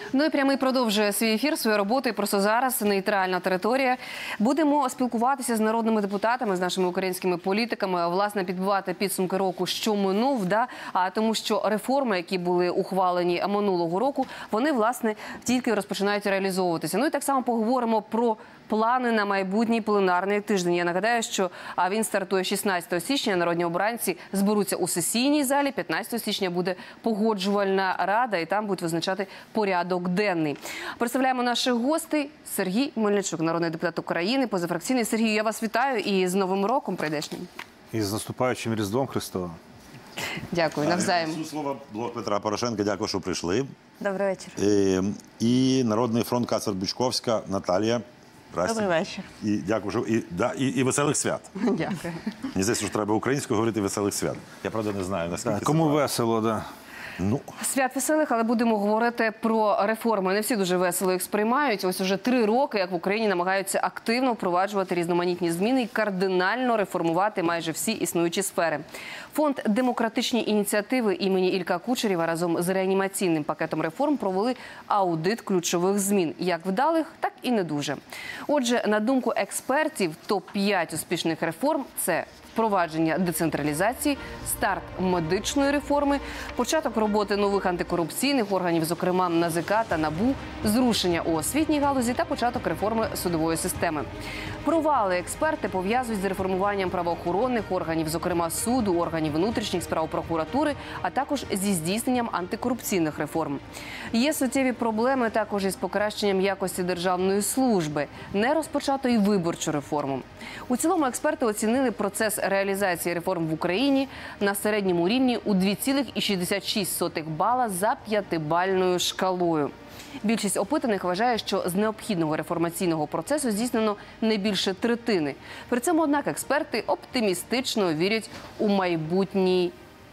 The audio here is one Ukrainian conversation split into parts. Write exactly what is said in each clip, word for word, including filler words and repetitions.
Ну і прямий продовжує свій ефір, свою роботу. І просто зараз нейтральна територія. Будемо спілкуватися з народними депутатами, з нашими українськими політиками, власне, підбивати підсумки року, що минув, да? А тому що реформи, які були ухвалені минулого року, вони, власне, тільки розпочинають реалізовуватися. Ну і так само поговоримо про плани на майбутній пленарний тиждень. Я нагадаю, що він стартує шістнадцятого січня. Народні обранці зберуться у сесійній залі. п'ятнадцятого січня буде погоджувальна рада, і там будуть визначати порядок денний. Представляємо наших гостей. Сергій Мельничук, народний депутат України, позафракційний. Сергію, я вас вітаю і з Новим роком прийдешнім. І з наступаючим Різдвом Христовим. Дякую, навзаєм. Слово блок Петра Порошенка. Дякую, що прийшли. Добрий вечір. І, і Народний фронт Кацер-Бучковська Наталія. Добрий вечір. І дякую, що і, да, і, і веселих свят. Дякую. Мені здається, що треба українською говорити веселих свят. Я, правда, не знаю, наскільки Кому це весело, да. Ну. Свят веселих, але будемо говорити про реформи. Не всі дуже весело їх сприймають. Ось уже три роки, як в Україні намагаються активно впроваджувати різноманітні зміни і кардинально реформувати майже всі існуючі сфери. Фонд «Демократичні ініціативи» імені Ілька Кучерєва разом з реанімаційним пакетом реформ провели аудит ключових змін. Як вдалих, так і не дуже. Отже, на думку експертів, топ п'ять успішних реформ – це впровадження децентралізації, старт медичної реформи, початок роботи нових антикорупційних органів, зокрема НАЗК та НАБУ, зрушення у освітній галузі та початок реформи судової системи. Провали експерти пов'язують з реформуванням правоохоронних органів, зокрема суду, органів внутрішніх справ, прокуратури, а також зі здійсненням антикорупційних реформ. Є суттєві проблеми також із покращенням якості державної служби. Не розпочато і виборчу реформу. У цілому експерти оцінили процес реалізації реформ в Україні на середньому рівні у два цілих шістдесят шість сотих бала за п'ятибальною шкалою. Більшість опитаних вважає, що з необхідного реформаційного процесу здійснено не більше третини. При цьому, однак, експерти оптимістично вірять у майбутній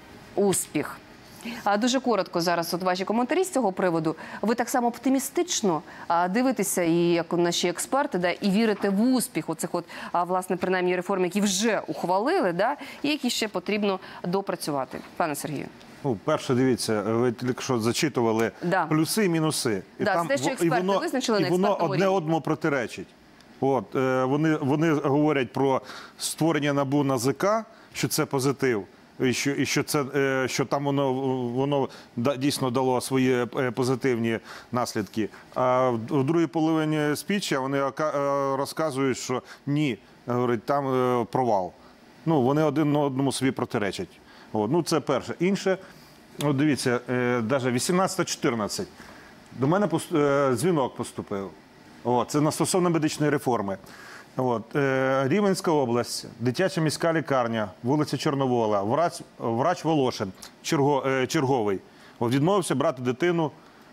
успіх. А дуже коротко зараз от ваші коментарі з цього приводу. Ви так само оптимістично дивитеся, і як наші експерти, да, і вірите в успіх оцих от, а, власне, принаймні реформ, які вже ухвалили, да, і які ще потрібно допрацювати. Пане Сергію. Ну, перше, дивіться, ви тільки що зачитували да. плюси і мінуси. І да, там, те, що і воно, визначили на і воно експертному одне рівні. одному протиречить. От, е, вони, вони говорять про створення НАБУ НАЗК, що це позитив. І що, і що, це, що там воно, воно дійсно дало свої позитивні наслідки. А в другій половині спіча вони розказують, що ні, говорить, там провал. Ну, вони один одному собі протиречать. От, ну, це перше. Інше, от дивіться, навіть вісімнадцята чотирнадцять до мене дзвінок поступив. От, це стосовно медичної реформи. От, е, Рівненська область, дитяча міська лікарня, вулиця Чорновола, врач, врач Волошин, черго, е, черговий, от, відмовився брати дитину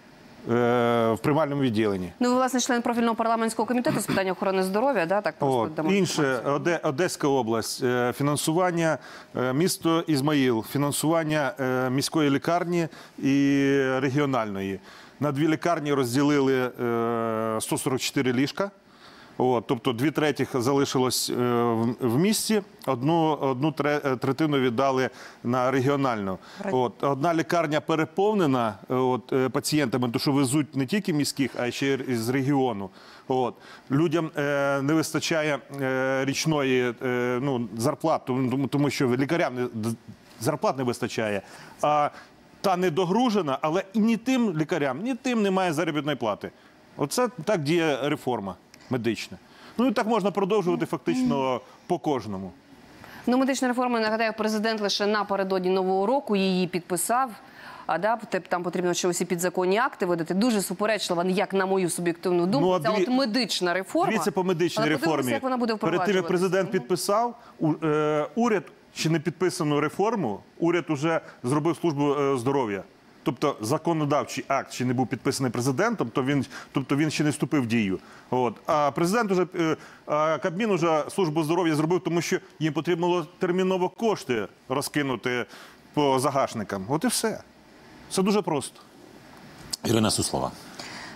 е, в приймальному відділенні. Ну, ви, власне, член профільного парламентського комітету з питань охорони здоров'я, да? Так просто От, інше, Оде, Одеська область, е, фінансування е, місто Ізмаїл, фінансування е, міської лікарні і регіональної. На дві лікарні розділили е, сто сорок чотири ліжка. От, тобто дві третіх залишилось е, в, в місті, одну, одну третину віддали на регіональну. От, одна лікарня переповнена от, пацієнтами, тому що везуть не тільки міських, а ще й з регіону. От. Людям е, не вистачає е, річної е, ну, зарплат, тому, тому що лікарям не, зарплат не вистачає. А та недогружена, але і ні тим лікарям, ні тим немає заробітної плати. Оце так діє реформа медична. Ну і так можна продовжувати фактично по кожному. Ну, медична реформа, нагадаю, президент лише напередодні Нового року її підписав. А да, там потрібно ще усі підзаконні акти видати. Дуже суперечлива, як на мою суб'єктивну думку, ну, це дві... от медична реформа. Дивіться по медичній реформі. Як вона буде перед тим, як президент підписав, уряд ще не підписану реформу, уряд вже зробив службу здоров'я. Тобто законодавчий акт ще не був підписаний президентом, тобто він, тобто він ще не вступив в дію. От. А президент уже, а Кабмін уже службу здоров'я зробив, тому що їм потрібно було терміново кошти розкинути по загашникам. От і все. Це дуже просто. Ірина Суслова.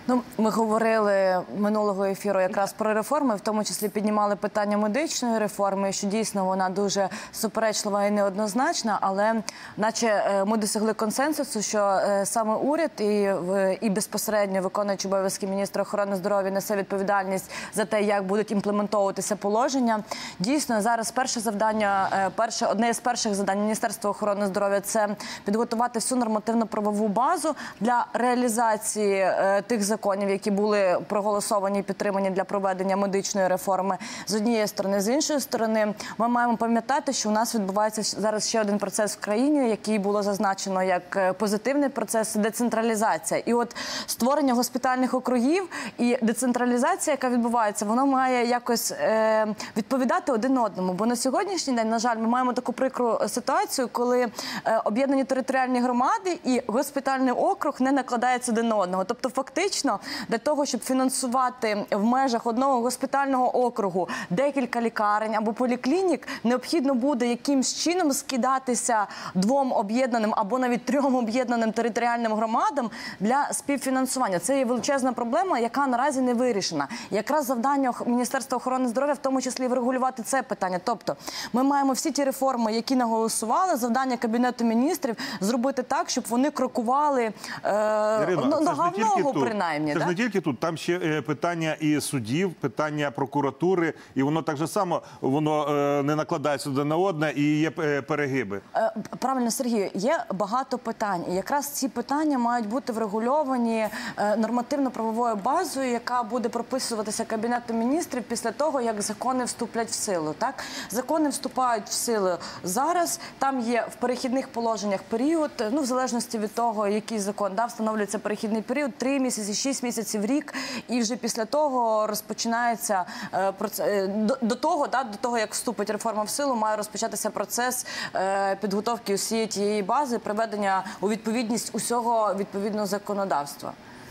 Ну, ми говорили минулого ефіру якраз про реформи, в тому числі піднімали питання медичної реформи, що дійсно вона дуже суперечлива і неоднозначна, але наче е, ми досягли консенсусу, що е, саме уряд і, в- і безпосередньо виконуючий обов'язки міністра охорони здоров'я несе відповідальність за те, як будуть імплементовуватися положення. Дійсно, зараз перше завдання, е, перше, одне з перших завдань Міністерства охорони здоров'я – це підготувати всю нормативно-правову базу для реалізації е, тих законів, які були проголосовані і підтримані для проведення медичної реформи з однієї сторони. З іншої сторони, ми маємо пам'ятати, що у нас відбувається зараз ще один процес в країні, який було зазначено як е, позитивний процес – децентралізація. І от створення госпітальних округів і децентралізація, яка відбувається, воно має якось е, відповідати один одному. Бо на сьогоднішній день, на жаль, ми маємо таку прикру ситуацію, коли е, об'єднані територіальні громади і госпітальний округ не накладаються один на одного. Тобто фактично для того, щоб фінансувати в межах одного госпітального округу декілька лікарень або поліклінік, необхідно буде якимсь чином скидатися двом об'єднаним або навіть трьом об'єднаним територіальним громадам для співфінансування. Це є величезна проблема, яка наразі не вирішена. І якраз завдання ох- Міністерства охорони здоров'я в тому числі врегулювати це питання. Тобто ми маємо всі ті реформи, які наголосували, завдання Кабінету міністрів зробити так, щоб вони крокували е, Ірина, ну, це ж не нога в тільки ногу, тут. принаймні. Це ж да? не тільки тут, там ще е, питання і судів, питання прокуратури, і воно так же само, воно е, не накладається одне на одне і є е, перегиби. Е, Правильно, Сергію, є багато питань. І якраз ці питання мають бути врегульовані е, нормативно-правовою базою, яка буде прописуватися Кабінетом міністрів після того, як закони вступлять в силу. Так? Закони вступають в силу зараз, там є в перехідних положеннях період, ну, в залежності від того, який закон, да, встановлюється перехідний період, три місяці, шість місяців, рік, і вже після того розпочинається е, проц- е, до, до того, да, до того, як вступить реформа в силу, має розпочатися процес е, підготовки усієї тієї бази, приведення у відповідність усього відповідного законодавства.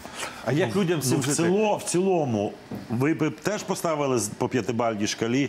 А як людям Ну, всім в, жити? ціло, в цілому, ви б теж поставили з- по п'ятибальній шкалі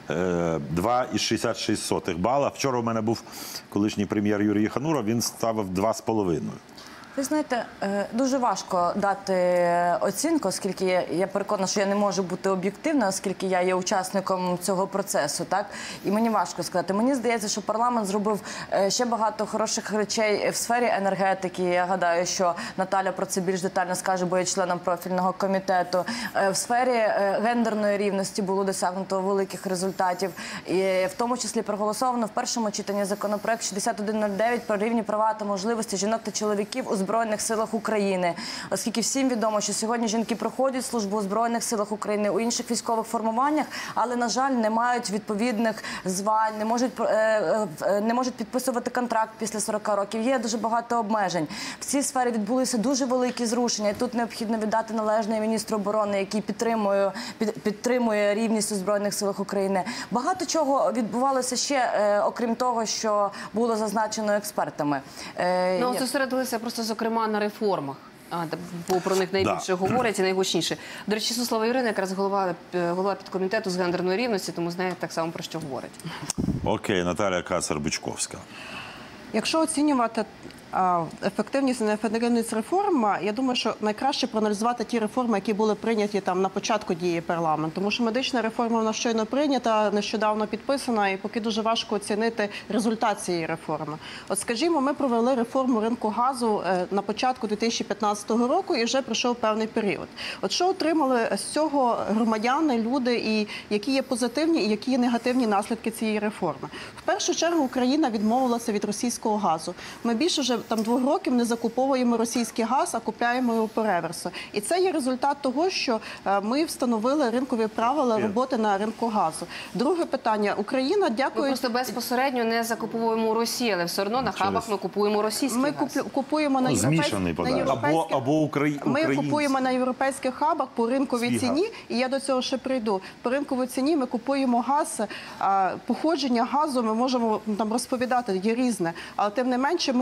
е, два цілих шістдесят шість сотих бала. Вчора у мене був колишній прем'єр Юрій Хануров, він ставив два з половиною. Ви знаєте, е, дуже важко дати оцінку, оскільки я- я переконана, що я не можу бути об'єктивна, оскільки я є учасником цього процесу, так? І мені важко сказати. Мені здається, що парламент зробив е, ще багато хороших речей в сфері енергетики. Я гадаю, що Наталя про це більш детально скаже, бо є членом профільного комітету. Е, В сфері е, гендерної рівності було досягнуто великих результатів. І в тому числі проголосовано в першому читанні законопроект шістдесят один нуль дев'ять про рівні права та можливості жінок та чоловіків у Збройних силах України. Оскільки всім відомо, що сьогодні жінки проходять службу у Збройних силах України, у інших військових формуваннях, але, на жаль, не мають відповідних звань, не можуть, е, е, не можуть підписувати контракт після сорока років. Є дуже багато обмежень. В цій сфері відбулися дуже великі зрушення. І тут необхідно віддати належне міністру оборони, який підтримує, під, підтримує рівність у Збройних силах України. Багато чого відбувалося ще, е, окрім того, що було зазначено експертами. Е, Ну, я- зосередилися просто, зокрема, на реформах. А, та- бо про них найбільше Да. говорять і найгучніше. До речі, Суслова Ірина якраз голова, е, голова підкомітету з гендерної рівності, тому знає так само, про що говорить. Окей, Наталія Кацер-Бучковська. Якщо оцінювати а, ефективність і неефективність реформ, я думаю, що найкраще проаналізувати ті реформи, які були прийняті там на початку дії парламенту. Тому що медична реформа вона щойно прийнята, нещодавно підписана, і поки дуже важко оцінити результат цієї реформи. От, скажімо, ми провели реформу ринку газу е, на початку дві тисячі п'ятнадцятого року, і вже пройшов певний період. От що отримали з цього громадяни, люди, і які є позитивні і які є негативні наслідки цієї реформи? В першу чергу Україна відмовилася від російського газу. Ми більше вже там двох років не закуповуємо російський газ, а купляємо його по реверсу. І це є результат того, що е, ми встановили ринкові правила роботи на ринку газу. Друге питання. Україна, Ми дякую. просто безпосередньо не закуповуємо у Росії, але все одно на хабах ми купуємо російський Ми газ. куплю- купуємо на Ну, європейсь- змішаний на подарунок. європейських- Або, або Украї... Ми українці. купуємо на європейських хабах по ринковій Свій ціні, газ. і я до цього ще прийду. По ринковій ціні ми купуємо газ. А, походження газу ми можемо там розповідати, є різне, але тим не менше ми не залежимо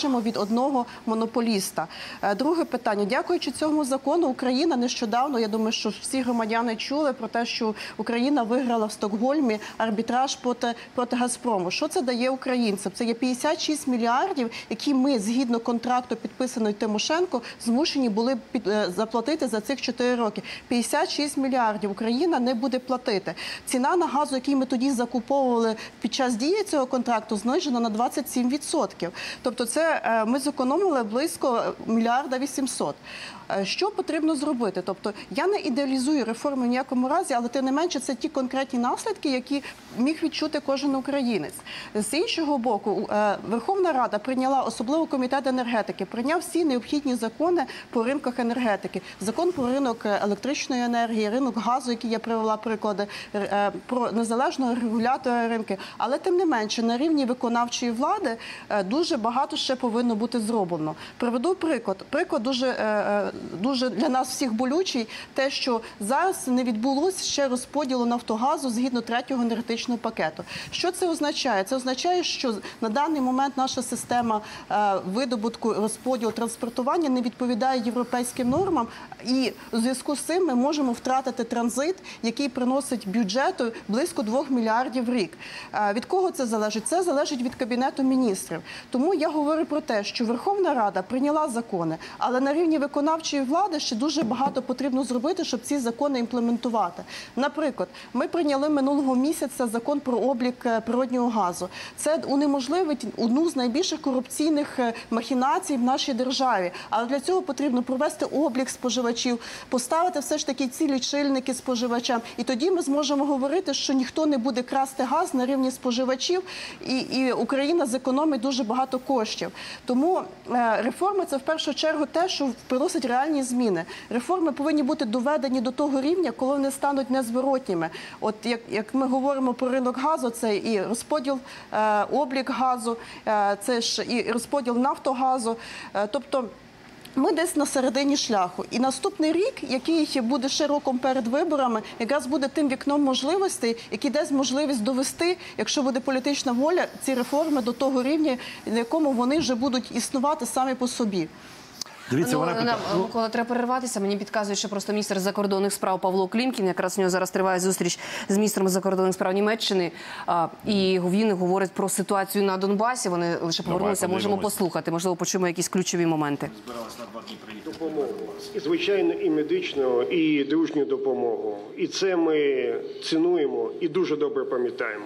залежимо від одного монополіста. Е, Друге питання. Дякуючи цьому закону, Україна нещодавно, я думаю, що всі громадяни чули про те, що Україна виграла в Стокгольмі арбітраж проти, проти Газпрому. Що це дає українцям? Це є п'ятдесят шість мільярдів, які ми, згідно контракту, підписаної Тимошенко, змушені були під, е, заплатити за цих чотири роки. п'ятдесят шість мільярдів Україна не буде платити. Ціна на газу, який ми тоді закуповували під час дії цього контракту, знижена на двадцять сім відсотків. Тобто це е, ми зекономили близько мільярда вісімсот. Е, Що потрібно зробити? Тобто я не ідеалізую реформи в ніякому разі, але тим не менше це ті конкретні наслідки, які міг відчути кожен українець. З іншого боку, е, Верховна Рада прийняла, особливо Комітет енергетики, прийняв всі необхідні закони по ринках енергетики. Закон про ринок електричної енергії, ринок газу, який я привела приклади, е, про незалежного регулятора ринку. Але тим не менше, на рівні виконавчої влади е, дуже багато ще повинно бути зроблено. Приведу приклад. Приклад дуже, е, дуже для нас всіх болючий, те, що зараз не відбулося ще розподілу Нафтогазу згідно третього енергетичного пакету. Що це означає? Це означає, що на даний момент наша система е, видобутку, розподілу, транспортування не відповідає європейським нормам, і у зв'язку з цим ми можемо втратити транзит, який приносить бюджету близько двох мільярдів в рік. Е, Від кого це залежить? Це залежить від Кабінету міністрів. Тому я говорю про те, що Верховна Рада прийняла закони, але на рівні виконавчої влади ще дуже багато потрібно зробити, щоб ці закони імплементувати. Наприклад, ми прийняли минулого місяця закон про облік природнього газу. Це унеможливить одну з найбільших корупційних махінацій в нашій державі. Але для цього потрібно провести облік споживачів, поставити все ж таки ці лічильники споживачам. І тоді ми зможемо говорити, що ніхто не буде красти газ на рівні споживачів, і, і Україна зекономить дуже багато коштів. Тому е, реформи – це в першу чергу те, що приносить реальні зміни. Реформи повинні бути доведені до того рівня, коли вони стануть незворотніми. От як, як ми говоримо про ринок газу, це і розподіл, е, облік газу, е, це ж і розподіл Нафтогазу. Е, тобто ми десь на середині шляху. І наступний рік, який буде ще роком перед виборами, якраз буде тим вікном можливостей, який дасть можливість довести, якщо буде політична воля, ці реформи до того рівня, на якому вони вже будуть існувати самі по собі. Дивіться, Ну, вона нам, Микола, треба перерватися. Мені підказують, що просто міністр закордонних справ Павло Клімкін, якраз у нього зараз триває зустріч з міністром закордонних справ Німеччини, а, і він говорить про ситуацію на Донбасі. Вони лише повернулися, можемо послухати, можливо, почуємо якісь ключові моменти. Допомогу. І звичайно, і медичну, і дружню допомогу. І це ми цінуємо і дуже добре пам'ятаємо.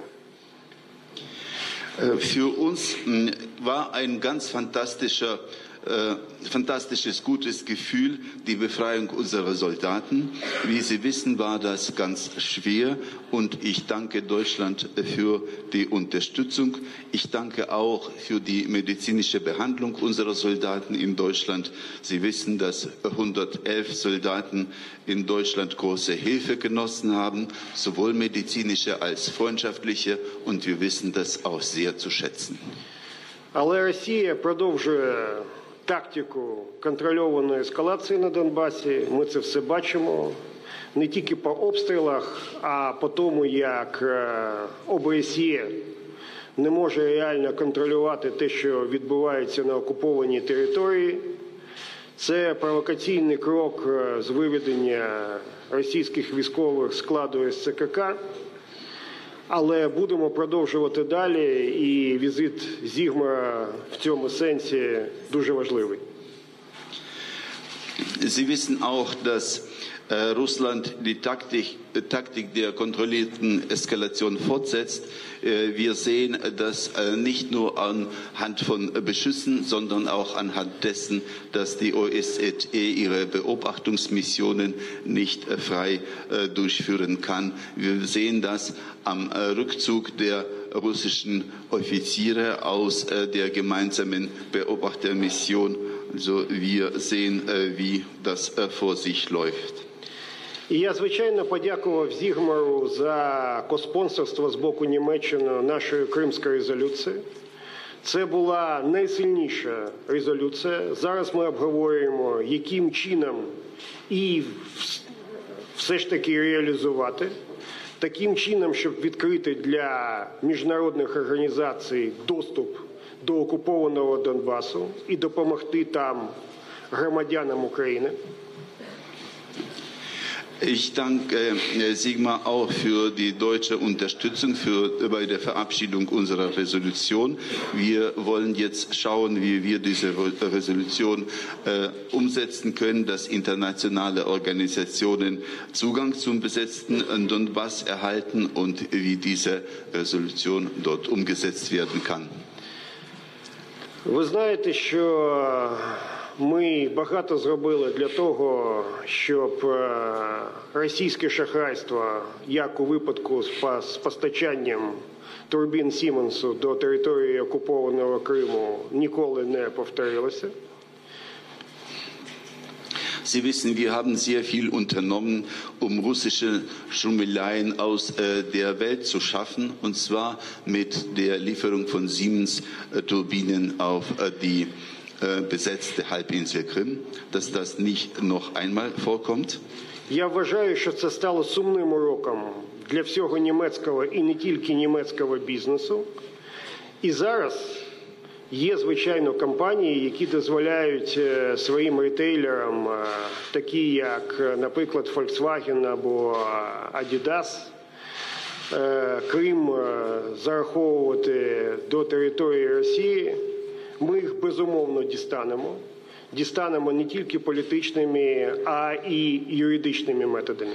Für uns war ein ganz fantastischer fantastisches, gutes Gefühl, die Befreiung unserer Soldaten. Wie Sie wissen, war das ganz schwer und ich danke Deutschland für die Unterstützung. Ich danke auch für die medizinische Behandlung unserer Soldaten in Deutschland. Sie wissen, dass hundertelf Soldaten in Deutschland große Hilfe genossen haben, sowohl medizinische als freundschaftliche, und wir wissen das auch sehr zu schätzen. Але Росія продовжує тактику контрольованої ескалації на Донбасі. Ми це все бачимо не тільки по обстрілах, а по тому, як ОБСЄ не може реально контролювати те, що відбувається на окупованій території. Це провокаційний крок з виведення російських військових з складу ес це ка ка. Але будемо продовжувати далі, і візит Зігмара в цьому сенсі дуже важливий. Sie wissen auch, dass äh, Russland die Taktik, äh, Taktik der kontrollierten Eskalation fortsetzt. Äh, wir sehen das äh, nicht nur anhand von äh, Beschüssen, sondern auch anhand dessen, dass die O S Z E ihre Beobachtungsmissionen nicht äh, frei äh, durchführen kann. Wir sehen das am äh, Rückzug der russischen Offiziere aus äh, der gemeinsamen Beobachtermission. Also wir sehen, äh, wie das äh, vor sich läuft. І я, звичайно, подякував Зігмару за коспонсорство з боку Німеччини нашої Кримської резолюції. Це була найсильніша резолюція. Зараз ми обговорюємо, яким чином і все ж таки реалізувати. Таким чином, щоб відкрити для міжнародних організацій доступ до окупованого Донбасу і допомогти там громадянам України. Ich danke äh, Sigmar auch für die deutsche Unterstützung für, bei der Verabschiedung unserer Resolution. Wir wollen jetzt schauen, wie wir diese Resolution äh, umsetzen können, dass internationale Organisationen Zugang zum besetzten Donbass erhalten und wie diese Resolution dort umgesetzt werden kann. Ви знаєте, що ми багато зробили для того, щоб російське шахрайство, як у випадку з постачанням турбін Сіменсу до території окупованого Криму, ніколи не повторилося. Sie wissen, wir haben sehr viel unternommen, um russische Schummeleien aus äh, der Welt zu schaffen, und zwar mit der Lieferung von Siemens-Turbinen auf äh, die äh, besetzte Halbinsel Krim, dass das nicht noch einmal vorkommt. Я вважаю, що це стало сумним уроком для всього німецького і не тільки німецького бізнесу. І зараз є, звичайно, компанії, які дозволяють своїм ретейлерам, такі як, наприклад, Volkswagen або Adidas, Крим зараховувати до території Росії. Ми їх безумовно дістанемо. Дістанемо не тільки політичними, а і юридичними методами.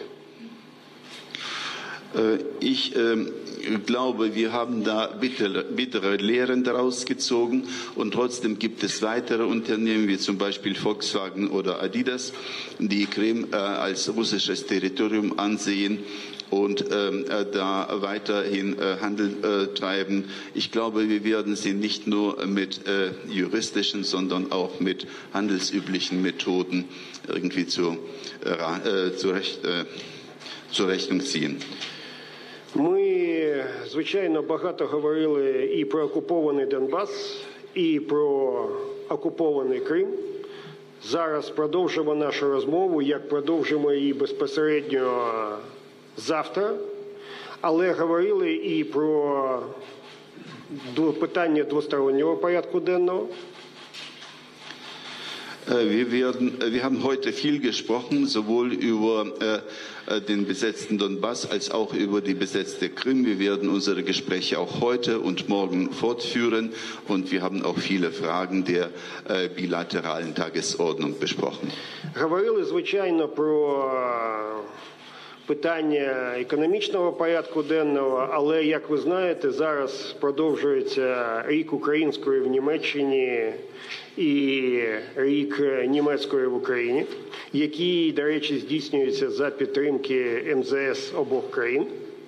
Ich äh, glaube, wir haben da bittere, bittere Lehren daraus gezogen, und trotzdem gibt es weitere Unternehmen, wie zum Beispiel Volkswagen oder Adidas, die Krim äh, als russisches Territorium ansehen und äh, da weiterhin äh, Handel äh, treiben. Ich glaube, wir werden sie nicht nur mit äh, juristischen, sondern auch mit handelsüblichen Methoden irgendwie zu, äh, zu, Recht, äh, zur Rechnung ziehen. Ми, звичайно, багато говорили і про окупований Донбас, і про окупований Крим. Зараз продовжимо нашу розмову, як продовжимо її безпосередньо завтра. Але говорили і про питання двостороннього порядку денного. Wir, werden, wir haben heute viel gesprochen, sowohl über äh, den besetzten Donbass als auch über die besetzte Krim. Wir werden unsere Gespräche auch heute und morgen fortführen, und wir haben auch viele Fragen der äh, bilateralen Tagesordnung besprochen. Говорили, звичайно, про питання економічного порядку денного, але, як ви знаєте, зараз продовжується рік української в Німеччині і рік німецької в Україні, який, до речі, здійснюється за підтримки ем зе ес обох країн.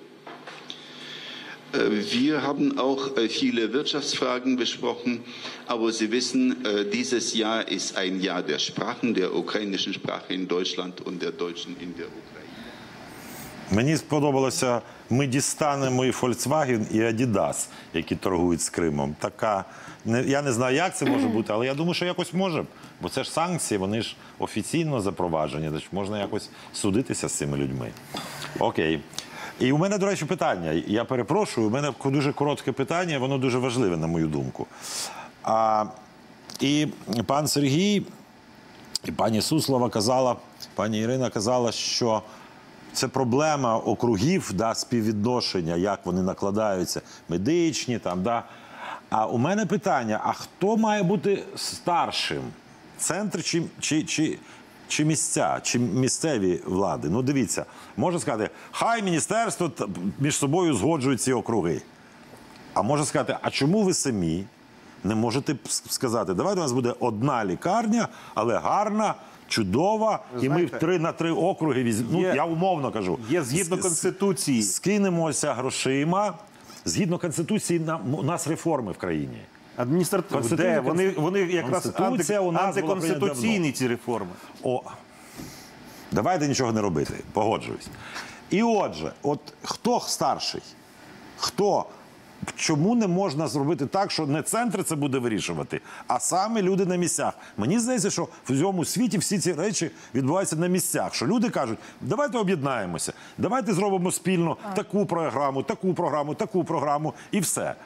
Wir haben auch viele Wirtschaftsfragen besprochen, aber Sie wissen, dieses Jahr ist ein Jahr der Sprachen, der ukrainischen Sprache in Deutschland und der deutschen in der Ukraine. Мені сподобалося, ми дістанемо і Volkswagen, і Adidas, які торгують з Кримом. Така, не, я не знаю, як це може бути, але я думаю, що якось може. Бо це ж санкції, вони ж офіційно запроваджені, тож можна якось судитися з цими людьми. Окей. І у мене, до речі, питання. Я перепрошую, у мене дуже коротке питання, воно дуже важливе, на мою думку. А, і пан Сергій, і пані Суслова казала, пані Ірина казала, що це проблема округів, да, співвідношення, як вони накладаються, медичні, там, да. А у мене питання, а хто має бути старшим? Центр чи, чи, чи, чи місця, чи місцеві влади? Ну, дивіться, можна сказати, хай міністерство між собою згоджують ці округи. А можна сказати, а чому ви самі не можете сказати, давайте у нас буде одна лікарня, але гарна, чудова, і ми в три на три округи візьмемо. Ну, я умовно кажу. Є згідно Конституції. Скинемося грошима. Згідно Конституції у нас реформи в країні. Адміністративні, де? Вони, вони якраз анти, антиконституційні ці реформи. О, давайте нічого не робити, погоджуюсь. І отже, от хто старший? Хто? Чому не можна зробити так, що не центр це буде вирішувати, а саме люди на місцях? Мені здається, що в цьому світі всі ці речі відбуваються на місцях. Що люди кажуть, давайте об'єднаємося, давайте зробимо спільно таку програму, таку програму, таку програму і все.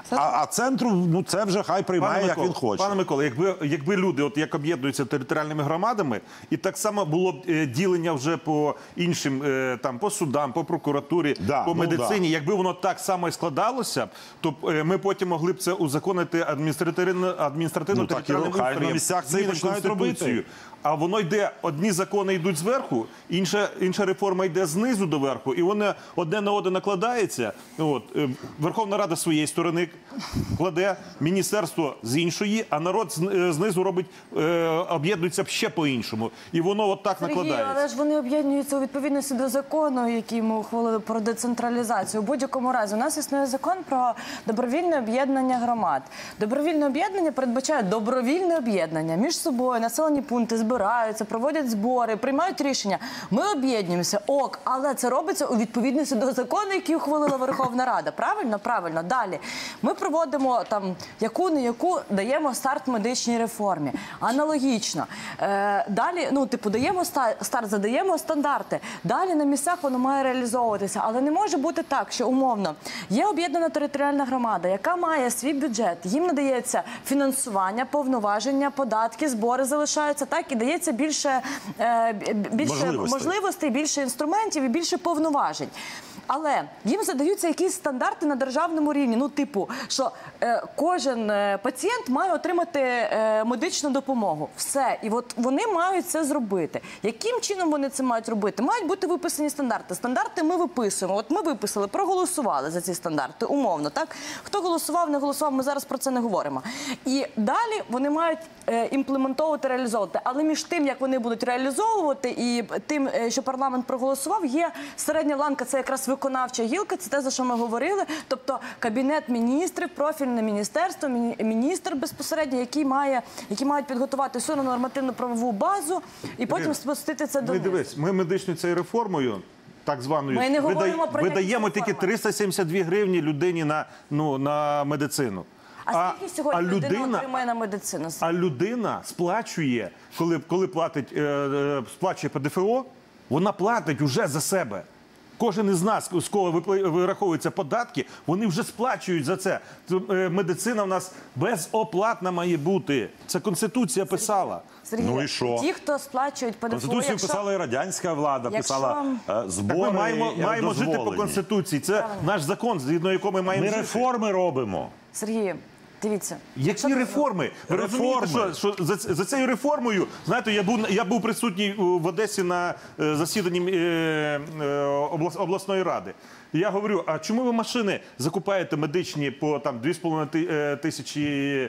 А, а центру, ну це вже хай приймає, як він хоче. Пане Микола, якби, якби люди от як об'єднуються територіальними громадами, і так само було б е, ділення вже по іншим, е, там, по судам, по прокуратурі, Да, по ну, медицині, да. якби воно так само і складалося, то е, ми потім могли б це узаконити адміністративно, адміністративно Ну, так і територіальним хай на устроєм, місцях це і зміни починають Конституцію. робити. А воно йде, одні закони йдуть зверху, інша, інша реформа йде знизу до верху, і воно одне на одне накладається. От, е, Верховна Рада з своєї сторони кладе, міністерство з іншої, а народ з- е, знизу робить, е, об'єднується ще по-іншому. І воно от так Сергій, накладається. але ж вони об'єднуються у відповідності до закону, який ми ухвалили про децентралізацію. У будь-якому разі у нас існує закон про добровільне об'єднання громад. Добровільне об'єднання передбачає добровільне об'єднання між собою. Населені пункти збираються, проводять збори, приймають рішення. Ми об'єднуємося, ок, але це робиться у відповідності до закону, який ухвалила Верховна Рада. Правильно? Правильно. Далі. Ми проводимо там яку-не яку, даємо старт медичній реформі. Аналогічно. Е, далі, ну, типу, даємо ста- старт, задаємо стандарти. Далі на місцях воно має реалізовуватися. Але не може бути так, що умовно є об'єднана територіальна громада, яка має свій бюджет, їм надається фінансування, повноваження, податки, збори залишаються, так, і дається більше, е, більше Можливостей. можливостей, більше інструментів і більше повноважень. Але їм задаються якісь стандарти на державному рівні. Ну, типу, що е, кожен е, пацієнт має отримати е, медичну допомогу. Все. І от вони мають це зробити. Яким чином вони це мають робити? Мають бути виписані стандарти. Стандарти ми виписуємо. От ми виписали, проголосували за ці стандарти, умовно, так? Хто голосував, не голосував, ми зараз про це не говоримо. І далі вони мають е, імплементовувати, реалізовувати. Але між тим, як вони будуть реалізовувати, і тим, е, що парламент проголосував, є середня ланка, це якраз виконавча гілка, це те, за що ми говорили. Тобто Кабінет міністрів, профільне міністерство, міні- міністр безпосередньо, який має, які мають підготувати всю нормативно-правову базу і потім спустити це до Ми них. дивись, ми медичною цією реформою, так званою, Ми не говоримо про видаємо якісь тільки реформи. триста сімдесят дві гривні людині на, ну, на медицину. А скільки сьогодні а людина, людина, отримує на медицину? а людина сплачує, коли, коли платить, е, е, сплачує Пе Де Фе О, вона платить уже за себе. Кожен із нас, з кого випла- вираховуються податки, вони вже сплачують за це. Т- е, Медицина в нас безоплатна має бути. Це Конституція писала. Сергій, Ну і що? ті, хто сплачують Пе Де Фе О, Конституцію якщо... писала і радянська влада, якщо- писала е, Так збори ми маємо, і маємо жити по дозволені. Конституції. Це наш закон, згідно якого ми маємо Ми жити. реформи робимо. Сергій, дивіться. Які реформи? Ви розумієте, Реформи. що, що за, за цією реформою, знаєте, я був, я був присутній у- в Одесі на е, засіданні е, е, облас, обласної ради. І я говорю, а чому ви машини закупаєте медичні по там дві з половиною ти- е, тисячі,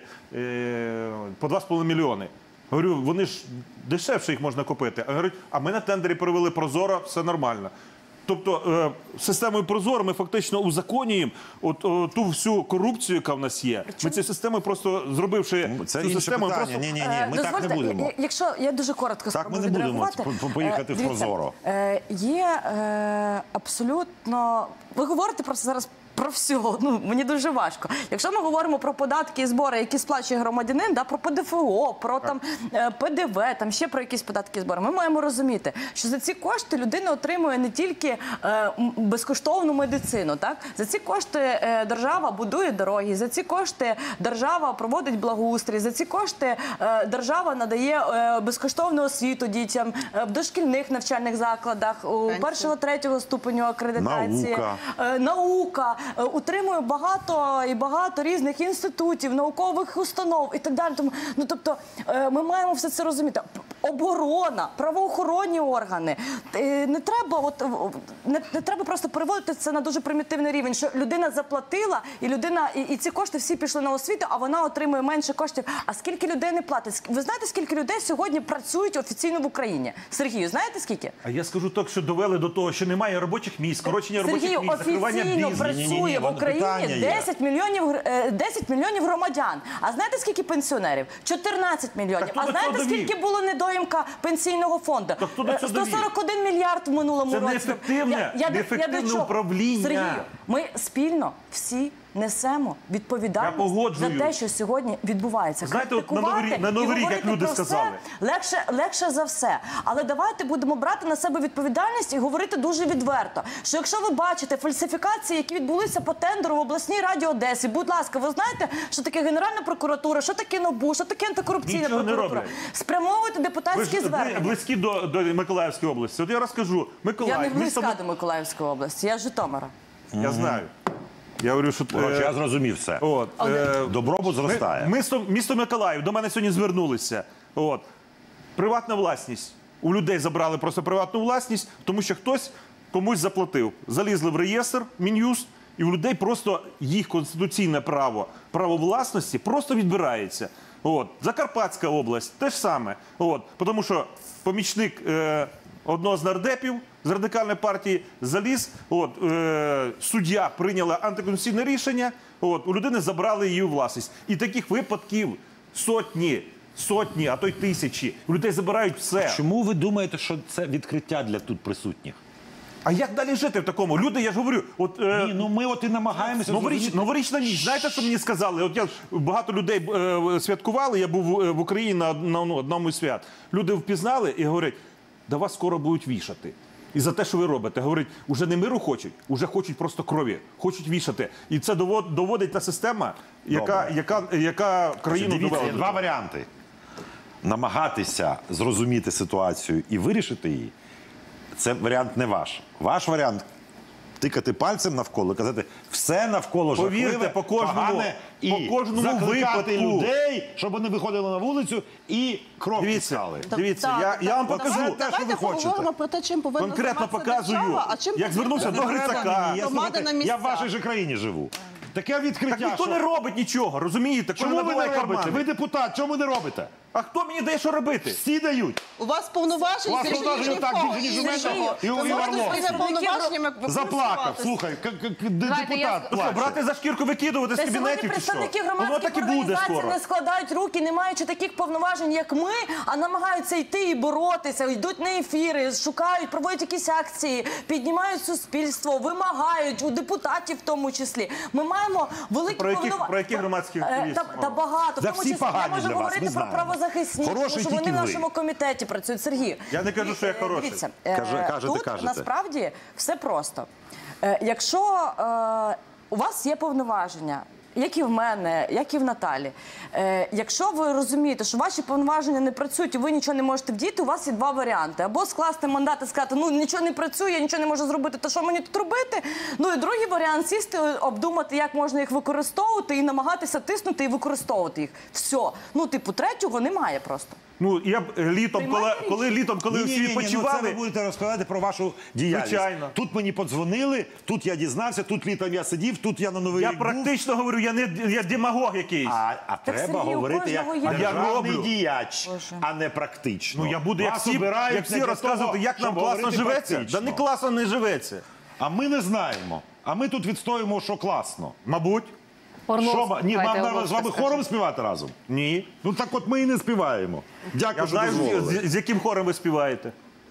е, по два з половиною мільйони? Говорю, вони ж дешевше їх можна купити. А говорять, а ми на тендері провели прозоро, все нормально. Тобто е, системою Прозоро ми фактично узаконюємо от, о, ту всю корупцію, яка в нас є. Ми цю систему просто зробивши Це цю інше систему, питання. просто Ні, ні, ні, Е, ми так дозвольте, не будемо. я- Якщо я дуже коротко Так ми спробую не будемо відреагувати. по- по- поїхати Е, в дивіться, Прозоро. е, Є е, абсолютно... Ви говорите просто зараз про все. Ну, мені дуже важко. Якщо ми говоримо про податки і збори, які сплачує громадянин, да, про Пе Де Фе О, про там, е, Пе Де Ве, там ще про якісь податки і збори, ми маємо розуміти, що за ці кошти людина отримує не тільки е, м, безкоштовну медицину, так? За ці кошти е, держава будує дороги, за ці кошти держава проводить благоустрій, за ці кошти е, держава надає е, безкоштовну освіту дітям е, в дошкільних навчальних закладах, у першого, третього ступеню акредитації. Наука. Е, наука, е, утримує багато і багато різних інститутів, наукових установ і так далі. Тому, ну, тобто, е, ми маємо все це розуміти. Оборона, правоохоронні органи. Е, Не треба, от, в- не, не треба просто переводити це на дуже примітивний рівень, що людина заплатила, і людина, і, і ці кошти всі пішли на освіту, а вона отримує менше коштів. А скільки людей не платить? Ск- Ви знаєте, скільки людей сьогодні працюють офіційно в Україні? Сергію, знаєте скільки? А я скажу так, що довели до того, що немає робочих місць, скорочення робочих Сергію, місць, закривання офіційно бізнесу. Ні-ні-ні, працює в воно Україні питання є. десять мільйонів, гр- е, десять мільйонів громадян. А знаєте, скільки пенсіонерів? чотирнадцять мільйонів. хто А до знаєте, цього довів? скільки було недоїмка пенсійного фонду? Та хто до Е, цього довів? сто сорок один мільярд в минулому Це році. неефективне, Я- я- неефективне я до чого? управління. Сергію, ми спільно всі несемо Я відповідальність погоджуюсь. за те, що сьогодні відбувається. Знаєте, от на Критикувати Новий рік- на Новий і рік, як говорити люди про все сказали. легше, легше за все. Але давайте будемо брати на себе відповідальність і говорити дуже відверто, що якщо ви бачите фальсифікації, які відбулися по тендеру в обласній раді Одеси, будь ласка, ви знаєте, що таке Генеральна прокуратура, що таке НАБУ, що таке антикорупційна Нічого не прокуратура. роблять. Спрямовуйте Ви депутатські ж звернення. близькі до, до Миколаївської області. От я розкажу. Я Миколаїв, не місто близька до Миколаївської області, я з Житомира. Я знаю. Я говорю, що... Коротше, е, я зрозумів все. От, е, Добробут зростає. ми- Місто, місто Миколаїв, до мене сьогодні звернулися. От. Приватна власність. У людей забрали просто приватну власність, тому що хтось комусь заплатив. Залізли в реєстр, Мін'юст, і у людей просто їх конституційне право, право власності просто відбирається. От. Закарпатська область те ж саме. От. Тому що помічник е, одного з нардепів з радикальної партії заліз, от, е, суддя прийняла антиконституційне рішення, от, у людини забрали її власність. І таких випадків сотні, сотні, а то й тисячі. У людей забирають все. Чому ви думаєте, що це відкриття для тут присутніх? А як далі жити в такому? Люди, я ж говорю, от... Е, Ні, ну ми от і намагаємося Новоріч, зрозуміти. новорічна ніч. Знаєте, що мені сказали? От я багато людей е, святкували. Я був е, в Україні на, на ну, одному із свят. Люди впізнали і говорять, да вас скоро будуть вішати. І за те, що ви робите, говорять, уже не миру хочуть, уже хочуть просто крові, хочуть вішати. І це довод, доводить та система, яка, яка, яка країну Дивіться, довела. є до два того. варіанти. Намагатися зрозуміти ситуацію і вирішити її – це варіант не ваш. Ваш варіант – тикати пальцем навколо, казати, все навколо Повірте, жахливе, по кожному- погане, і по кожному закликати випадку. людей, щоб вони виходили на вулицю і кров Дивіться, пускали. дивіться, Так, я, так, я вам так, покажу. Це те, що ви Давайте хочете. поговоримо про те, чим повинна Конкретно займатися показую, держава, а чим як звернувся повинна до займатися Грицака. Я, громада на слухайте, я в місцях. вашій же країні живу. Таке відкриття, Так ніхто що... не робить нічого, розумієте? Коли Чому ви набиває не робите? кармани. Ви депутат, чому не робите? А хто мені дає, що робити? Всі дають. У вас повноважень У вас більше, повноважень ніж ні в так кого. більше, ніж у мене. Сергію, І у ви Івана можете Ловця. своїми повноваженнями Заплакав, використовуватися. слухай, к- к- к- Давайте, я- депутат Ну Що, плаче. брати за шкірку, викидувати з Та сьогодні кабінетів чи що? представники Воно громадських так і буде організацій скоро. не складають руки, не маючи таких повноважень, як ми, а намагаються йти і боротися, йдуть на ефіри, шукають, проводять якісь акції, піднімають суспільство, вимагають у депутатів в тому числі. Ми маємо великі Про яких- повноваження. про яких громадських Е, активістів Та, та багато. Да В тому всі числі я погані можу для вас, говорити ми про знаємо. правозахисні, тому Хороший що вони тільки в ви. нашому комітеті працюють. Сергій, Я не кажу, що я е, хороший. Дивіться, е, Каже- кажете, тут кажете. насправді все просто. Е, Якщо е, у вас є повноваження, як і в мене, як і в Наталі. Е, якщо ви розумієте, що ваші повноваження не працюють і ви нічого не можете вдіяти, у вас є два варіанти. Або скласти мандат і сказати, ну нічого не працює, я нічого не можу зробити, то що мені тут робити? Ну і другий варіант – сісти, обдумати, як можна їх використовувати і намагатися тиснути і використовувати їх. Все. Ну, типу, третього немає просто. Ну, я б е, літом, коли, Приймайте коли літом, коли Ні, всі ні, ні, ну це ви відпочивали, будете розповідати про вашу діяльність. Звичайно. Тут мені подзвонили, тут я дізнався, тут літом я сидів, тут я на Новий я рік був. практично говорю, я не я демагог якийсь. А, а треба Сергій, у говорити як кожного є- А я державний роблю. діяч, Боже. а не практично. Ну я буду, як Вас всі, обирають як не всі для розказувати, того, як нам щоб класно говорити живеться. практично. Да не класно не живеться. А ми не знаємо. А ми тут відстоїмо, що класно. Мабуть. Орловська. Що, ні, Давайте, нам треба з Орловська вами скаже. хором співати разом? Ні. Ну так от ми і не співаємо. Дякую, Я що знаю, дозволили. з, з яким хором ви співаєте.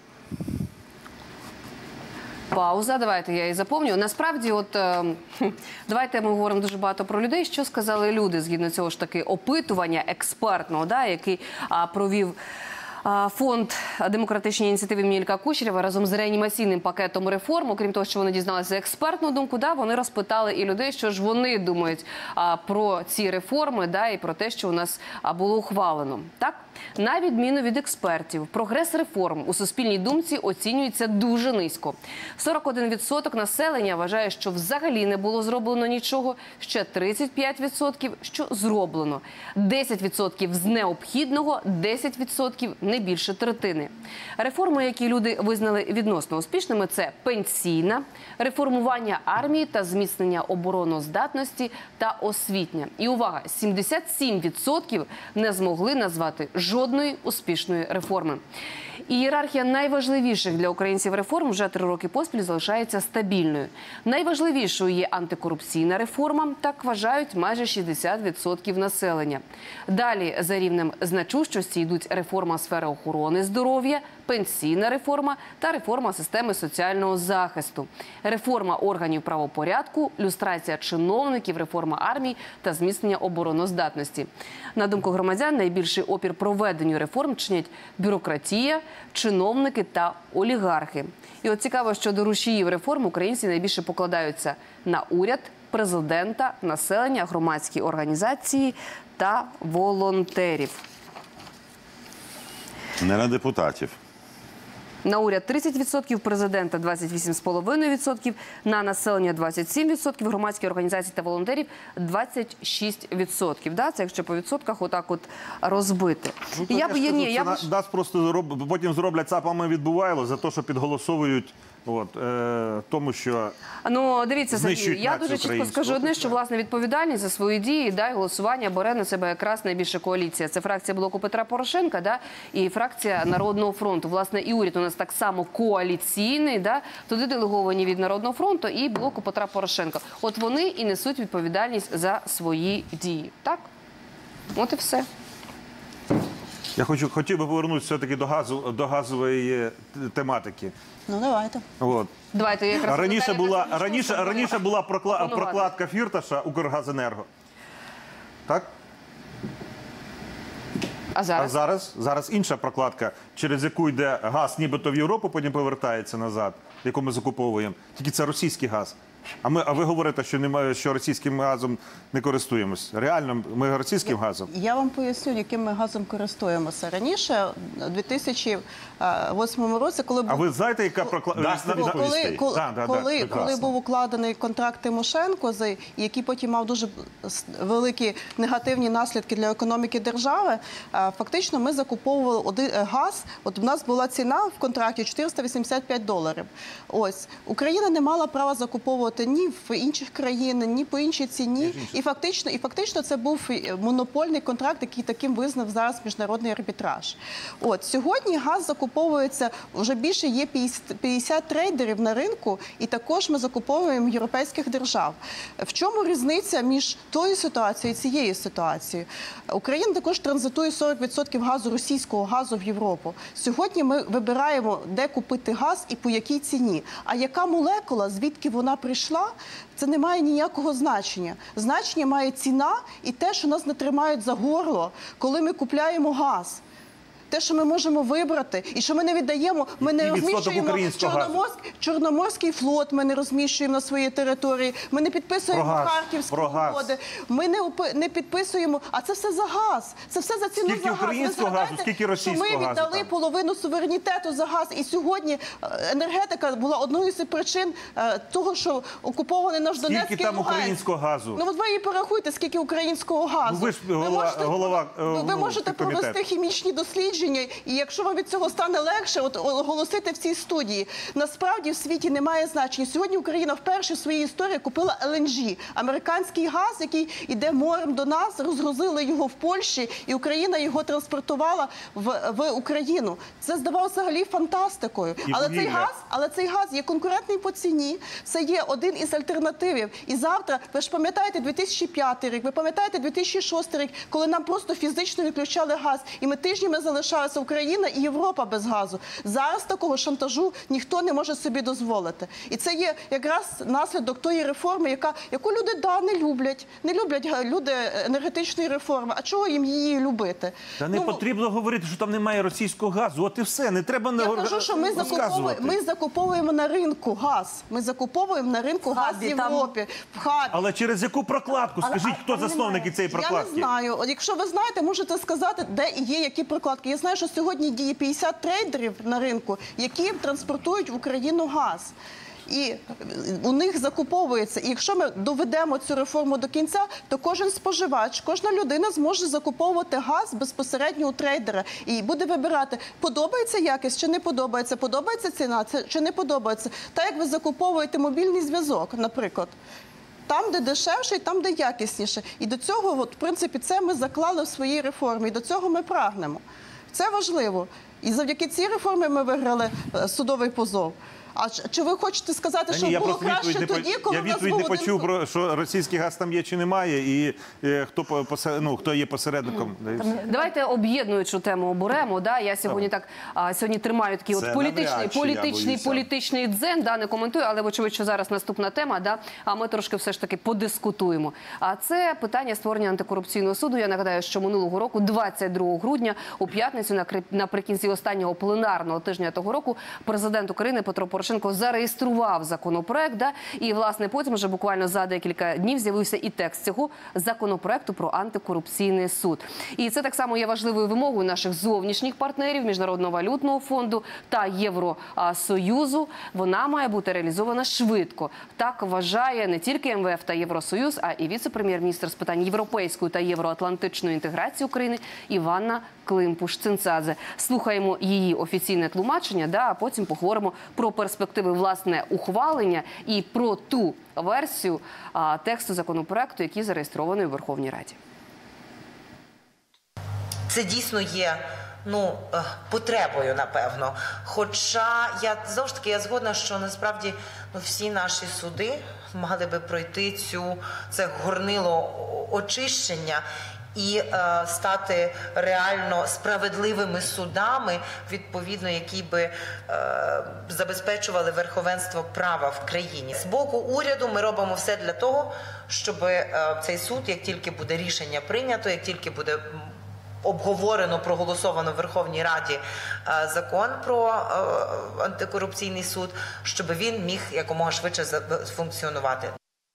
Пауза, давайте я її заповню. Насправді, от е, хм, давайте ми говоримо дуже багато про людей. Що сказали люди згідно цього ж таки опитування експертного, да, який а, провів а, фонд демократичної ініціативи імені Ілька Кучерєва разом з реанімаційним пакетом реформ. Окрім того, що вони дізналися експертну думку, да, вони розпитали і людей, що ж вони думають а, про ці реформи, да, і про те, що у нас а, було ухвалено. Так? На відміну від експертів, прогрес реформ у суспільній думці оцінюється дуже низько. сорок один відсоток населення вважає, що взагалі не було зроблено нічого, ще тридцять п'ять відсотків, що зроблено, десять відсотків з необхідного, десять відсотків не більше третини. Реформи, які люди визнали відносно успішними, це пенсійна, реформування армії та зміцнення обороноздатності та освітня. І увага, сімдесят сім відсотків не змогли назвати жодної успішної реформи. Ієрархія найважливіших для українців реформ вже три роки поспіль залишається стабільною. Найважливішою є антикорупційна реформа, так вважають майже шістдесят відсотків населення. Далі за рівнем значущості йдуть реформа сфери охорони здоров'я, пенсійна реформа та реформа системи соціального захисту, реформа органів правопорядку, люстрація чиновників, реформа армії та зміцнення обороноздатності. На думку громадян, найбільший опір проведенню реформ чинять бюрократія, чиновники та олігархи. І от цікаво, що до рушіїв реформ українці найбільше покладаються на уряд, президента, населення, громадські організації та волонтерів. Не на депутатів. На уряд тридцять відсотків, президента двадцять вісім цілих п'ять десятих відсотка, на населення двадцять сім відсотків, громадські організації та волонтерів двадцять шість відсотків. Да? Це якщо по відсотках отак от розбити. Ну, І я б, я ні, скажу, я це б... нас просто зроб... потім зроблять цапами відбувайло за те, що підголосовують от, е, тому, що Ну, дивіться, Сергій, знищують я націю дуже чітко українську. скажу одне, що, власне, відповідальність за свої дії, да, і голосування бере на себе якраз найбільша коаліція. Це фракція блоку Петра Порошенка, да, і фракція Народного фронту. Власне, і уряд у нас так само коаліційний, да, туди делеговані від Народного фронту і блоку Петра Порошенка. От вони і несуть відповідальність за свої дії. Так? От і все. я хочу, хотів би повернутися все-таки до, газу, до газової е, тематики. Ну, давайте. От. Давайте я якраз... Раніше була, Наталя раніше, Костянтинівна, раніше була прокла- пропонувати. прокладка Фірташа Укргазенерго. Так? А А зараз? зараз, зараз інша прокладка, через яку йде газ нібито в Європу, потім повертається назад, яку ми закуповуємо. Тільки це російський газ. А, ми, а ви говорите, що, немає, що російським газом не користуємось. Реально, ми російським газом? Я вам поясню, яким ми газом користуємося. Раніше, у дві тисячі восьмому році, коли А був... ви знаєте, яка прокладка? Дасте Коли, відповісти? коли, Да, да, да, коли, прекрасно. коли був укладений контракт Тимошенко, з- який потім мав дуже с- великі негативні наслідки для економіки держави, е, фактично ми закуповували один е, газ. От у нас була ціна в контракті чотириста вісімдесят п'ять доларів. Ось Україна не мала права закуповувати ні в інших країнах, ні по іншій ціні. І фактично, і фактично це був монопольний контракт, який таким визнав зараз міжнародний арбітраж. От сьогодні газ закуповується вже більше є п'ятдесят трейдерів на ринку, і також ми закуповуємо європейських держав. В чому різниця між тою ситуацією і цією ситуацією? Україна також транзитує сорок відсотків газу, російського газу в Європу. Сьогодні ми вибираємо, де купити газ і по якій ціні. А яка молекула, звідки вона прийшла, це не має ніякого значення. Значення має ціна і те, що нас не тримають за горло, коли ми купляємо газ. Те, що ми можемо вибрати, і що ми не віддаємо, ми не Який відсоток розміщуємо українського газу? Чорноморськ, Чорноморський флот, ми не розміщуємо на своїй території, ми не підписуємо Про газ, Харківські про газ. угоди, ми не, упи- не підписуємо, а це все за газ, це все за ціну Скільки за газ. Ви українського газу, згадайте, скільки російського що ми газу віддали там? половину суверенітету за газ, і сьогодні е, енергетика була одною з причин е, того, що окупований наш Донецький Скільки там Луганськ. українського газу? Ну от ви і порахуйте, скільки українського газу. Ну, ви ж голова- голова, е, ви, ви ну, можете комітету. провести хімічні дослідження, і якщо вам від цього стане легше, от оголосити в цій студії. Насправді в світі немає значення. Сьогодні Україна вперше в своїй історії купила ел ен джі, американський газ, який іде морем до нас, розгрузили його в Польщі, і Україна його транспортувала в, в Україну. Це здавалося взагалі фантастикою. І Але цей вугілля. газ, але цей газ є конкурентний по ціні. Це є один із альтернативів. І завтра, ви ж пам'ятаєте дві тисячі п'ятий рік, ви пам'ятаєте дві тисячі шостий рік, коли нам просто фізично відключали газ, і ми тижнями залишалися Україна і Європа без газу. Зараз такого шантажу ніхто не може собі дозволити. І це є якраз наслідок тої реформи, яка, яку люди да, не люблять. Не люблять люди енергетичної реформи. А чого їм її любити? Та не Ну, потрібно говорити, що там немає російського газу. От і все. Не треба не Я гор- кажу, що ми закуповуємо, розказувати. ми закуповуємо на ринку газ. Ми закуповуємо на ринку газ в хабі, там- Європі, в хабі. Але через яку прокладку? Скажіть, а хто там засновники немає. цієї Я прокладки? не знаю. От якщо ви знаєте, можете сказати, де і є які прокладки. Я знаю, що сьогодні діє п'ятдесят трейдерів на ринку, які транспортують в Україну газ. І у них закуповується. І якщо ми доведемо цю реформу до кінця, то кожен споживач, кожна людина зможе закуповувати газ безпосередньо у трейдера. І буде вибирати, подобається якість чи не подобається, подобається ціна чи не подобається. Так як ви закуповуєте мобільний зв'язок, наприклад. Там, де дешевше, і там, де якісніше. І до цього, от, в принципі, це ми заклали в своїй реформі. І до цього ми прагнемо. Це важливо. І завдяки цій реформі ми виграли е, судовий позов. А ч- чи ви хочете сказати, Та що ні, я було просто краще відповідь не, тоді, по- коли я в нас відповідь був не один... почув, про, що російський газ там є чи немає, і е, хто, по- посе- ну, хто є посередником. Да, і все. Давайте об'єднуючу тему оберемо. Да? Я сьогодні так а, сьогодні тримаю такий Це от політичний, навряд чи, я політичний, боюся. політичний дзен. Да, не коментую, але вочевидь, що зараз наступна тема. Да? А ми трошки все ж таки подискутуємо. А це питання створення антикорупційного суду. Я нагадаю, що минулого року, двадцять другого грудня, у п'ятницю, накри- наприкінці останнього пленарного тижня того року, президент України Петро Порошенко зареєстрував законопроект. Да? І, власне, потім вже буквально за декілька днів з'явився і текст цього законопроекту про антикорупційний суд. І це так само є важливою вимогою наших зовнішніх партнерів, Міжнародного валютного фонду та Євросоюзу. Вона має бути реалізована швидко. Так вважає не тільки ем ве еф та Євросоюз, а і віце-прем'єр-міністр з питань європейської та євроатлантичної інтеграції України Іванна Климпуш-Цинцадзе. Слухаємо її офіційне тлумачення, да, а потім поговоримо про перспективи власне ухвалення і про ту версію а, тексту законопроекту, який зареєстрований у Верховній Раді. Це дійсно є ну, е, потребою, напевно. Хоча я знову ж таки я згодна, що насправді ну, всі наші суди мали би пройти цю це горнило очищення і е, стати реально справедливими судами, відповідно, які би е, забезпечували верховенство права в країні. З боку уряду ми робимо все для того, щоб е, цей суд, як тільки буде рішення прийнято, як тільки буде обговорено, проголосовано в Верховній Раді е, закон про е, антикорупційний суд, щоб він міг якомога швидше функціонувати.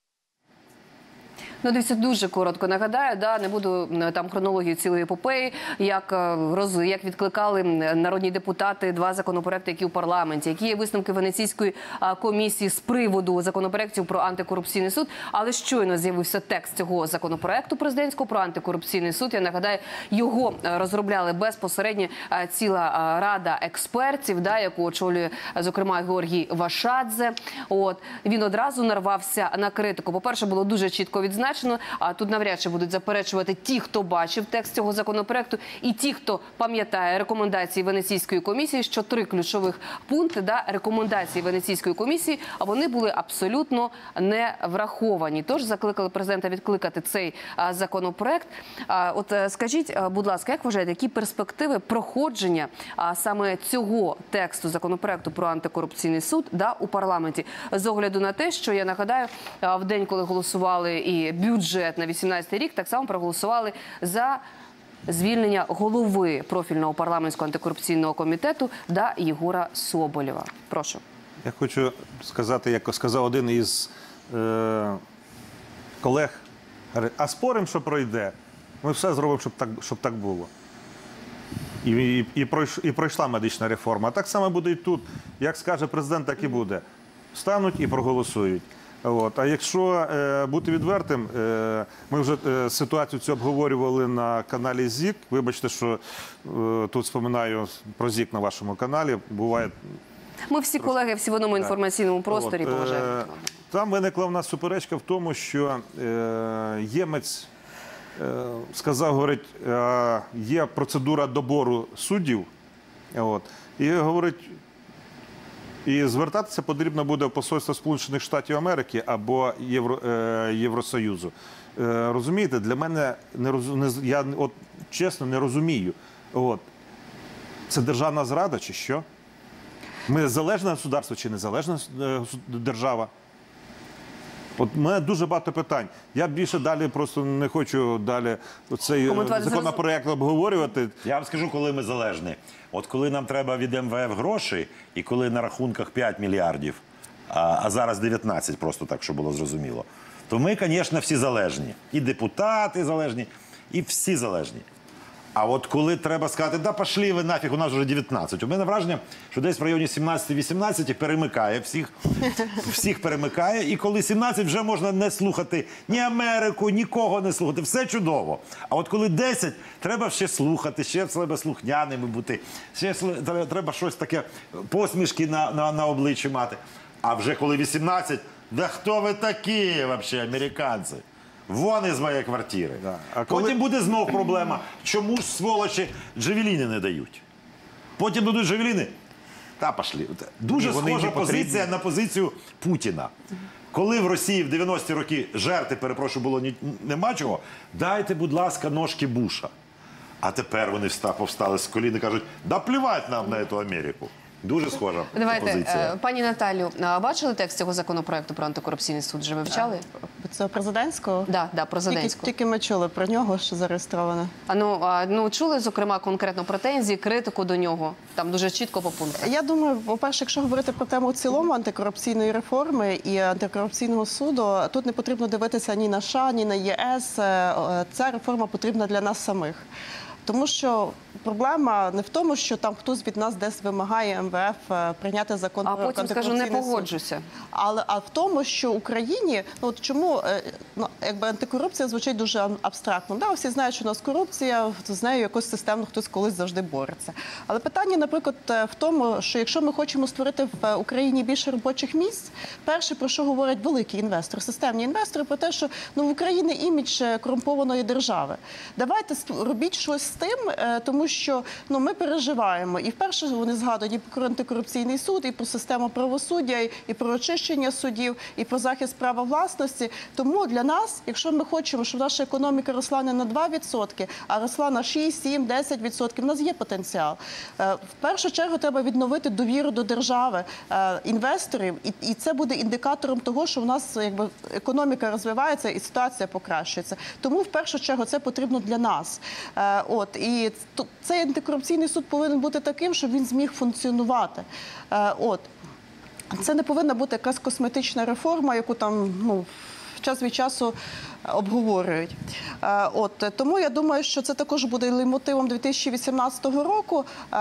Ну, дивіться, дуже коротко нагадаю, да, не буду е, там хронологію цілої епопеї, як, е, роз, як відкликали народні депутати два законопроекти, які у парламенті, які є висновки Венеційської е, комісії з приводу законопроектів про антикорупційний суд, але щойно з'явився текст цього законопроекту президентського про антикорупційний суд. Я нагадаю, його е, розробляли безпосередньо е, ціла е, рада експертів, да, яку очолює, е, зокрема, Георгій Вашадзе. От, він одразу нарвався на критику. По-перше, було дуже чітко відзначено, а тут навряд чи будуть заперечувати ті, хто бачив текст цього законопроекту, і ті, хто пам'ятає рекомендації Венеційської комісії, що три ключових пункти, да, рекомендації Венеційської комісії, а вони були абсолютно не враховані. Тож закликали президента відкликати цей а, законопроект. А, от а, скажіть, а, будь ласка, як вважаєте, які перспективи проходження а, саме цього тексту законопроекту про антикорупційний суд, да, у парламенті? З огляду на те, що, я нагадаю, а, в день, коли голосували і бюджет на вісімнадцятий рік, так само проголосували за звільнення голови профільного парламентського антикорупційного комітету да, Єгора Соболєва. Прошу. Я хочу сказати, як сказав один із е, колег, а спорим, що пройде. Ми все зробимо, щоб так, щоб так було. І, і, і, пройш, і пройшла медична реформа. А так само буде і тут. Як скаже президент, так і буде. Встануть і проголосують. От. А якщо е, бути відвертим, е, ми вже е, ситуацію цю обговорювали на каналі ЗІК. Вибачте, що е, тут споминаю про ЗІК на вашому каналі. Буває... Ми всі колеги, всі в одному інформаційному просторі, От, е, поважаємо. Там виникла в нас суперечка в тому, що е, ємець е, сказав, говорить, е, є процедура добору суддів, от, і говорить, і звертатися потрібно буде в посольство Сполучених Штатів Америки або Євро, е, Євросоюзу. Е, розумієте, для мене, не роз, не, я от, чесно не розумію, от, це державна зрада чи що? Ми залежне государство чи незалежна е, держава? От у мене дуже багато питань. Я більше далі просто не хочу далі цей законопроект обговорювати. Я вам скажу, коли ми залежні. От коли нам треба від ем ве еф гроші, і коли на рахунках п'ять мільярдів, а, а зараз дев'ятнадцять, просто так, щоб було зрозуміло, то ми, звісно, всі залежні. І депутати залежні, і всі залежні. А от коли треба сказати, да пошли ви нафіг, у нас вже дев'ятнадцять. У мене враження, що десь в районі сімнадцять-вісімнадцять перемикає всіх, всіх перемикає. І коли сімнадцять вже можна не слухати ні Америку, нікого не слухати. Все чудово. А от коли десять, треба ще слухати, ще треба слухняними бути. Ще треба щось таке, посмішки на, на, на обличчі мати. А вже коли вісімнадцять, да хто ви такі взагалі, американці? Вон із моєї квартири. Да. А коли... Потім буде знов проблема, чому ж, сволочі, джавеліни не дають. Потім дадуть джавеліни, Та пошли. Дуже Ні, вони схожа не потрібні. позиція на позицію Путіна. Коли в Росії в дев'яності роки жерти, перепрошую, було ні- нема чого, дайте, будь ласка, ножки Буша. А тепер вони вста- повстали з колін і кажуть, да плювать нам на цю Америку. Дуже схожа Давайте, позиція. е, пані Наталю, а бачили текст цього законопроекту про антикорупційний суд? Вже вивчали? Це президентського? Да, да, Тільки, президентського. тільки ми чули про нього, що зареєстровано. А ну, а, ну чули, зокрема, конкретно претензії, критику до нього? Там дуже чітко по пунктах. Я думаю, по-перше, якщо говорити про тему в цілому антикорупційної реформи і антикорупційного суду, тут не потрібно дивитися ні на США, ні на ЄС. Е, Ця реформа потрібна для нас самих. Тому що проблема не в тому, що там хтось від нас десь вимагає ем ве еф е, прийняти закон А про потім скажу, не антикорупційний суд. погоджуся. Але а в тому, що Україні, ну от чому е, ну, якби антикорупція звучить дуже ам- абстрактно. Да, всі знають, що у нас корупція, з нею якось системно хтось колись завжди бореться. Але питання, наприклад, е, в тому, що якщо ми хочемо створити в е, Україні більше робочих місць, перше, про що говорять великі інвестори, системні інвестори, про те, що ну в Україні імідж е, корумпованої держави. Давайте ст- робіть щось з тим, е, тому що ну ми переживаємо. І вперше вони згадують і про антикорупційний суд, і про систему правосуддя, і- і про очищення судів, і про захист права власності. Тому для нас, якщо ми хочемо, щоб наша економіка росла не на два відсотки, а росла на шість, сім, десять відсотків, у нас є потенціал. Е, В першу чергу треба відновити довіру до держави, е, інвесторів, і, і це буде індикатором того, що в нас якби економіка розвивається і ситуація покращується. Тому в першу чергу це потрібно для нас. Е, От і т- цей антикорупційний суд повинен бути таким, щоб він зміг функціонувати. Е, От. Це не повинна бути якась косметична реформа, яку там ну, час від часу обговорюють. Е, От, тому я думаю, що це також буде лейтмотивом дві тисячі вісімнадцятого року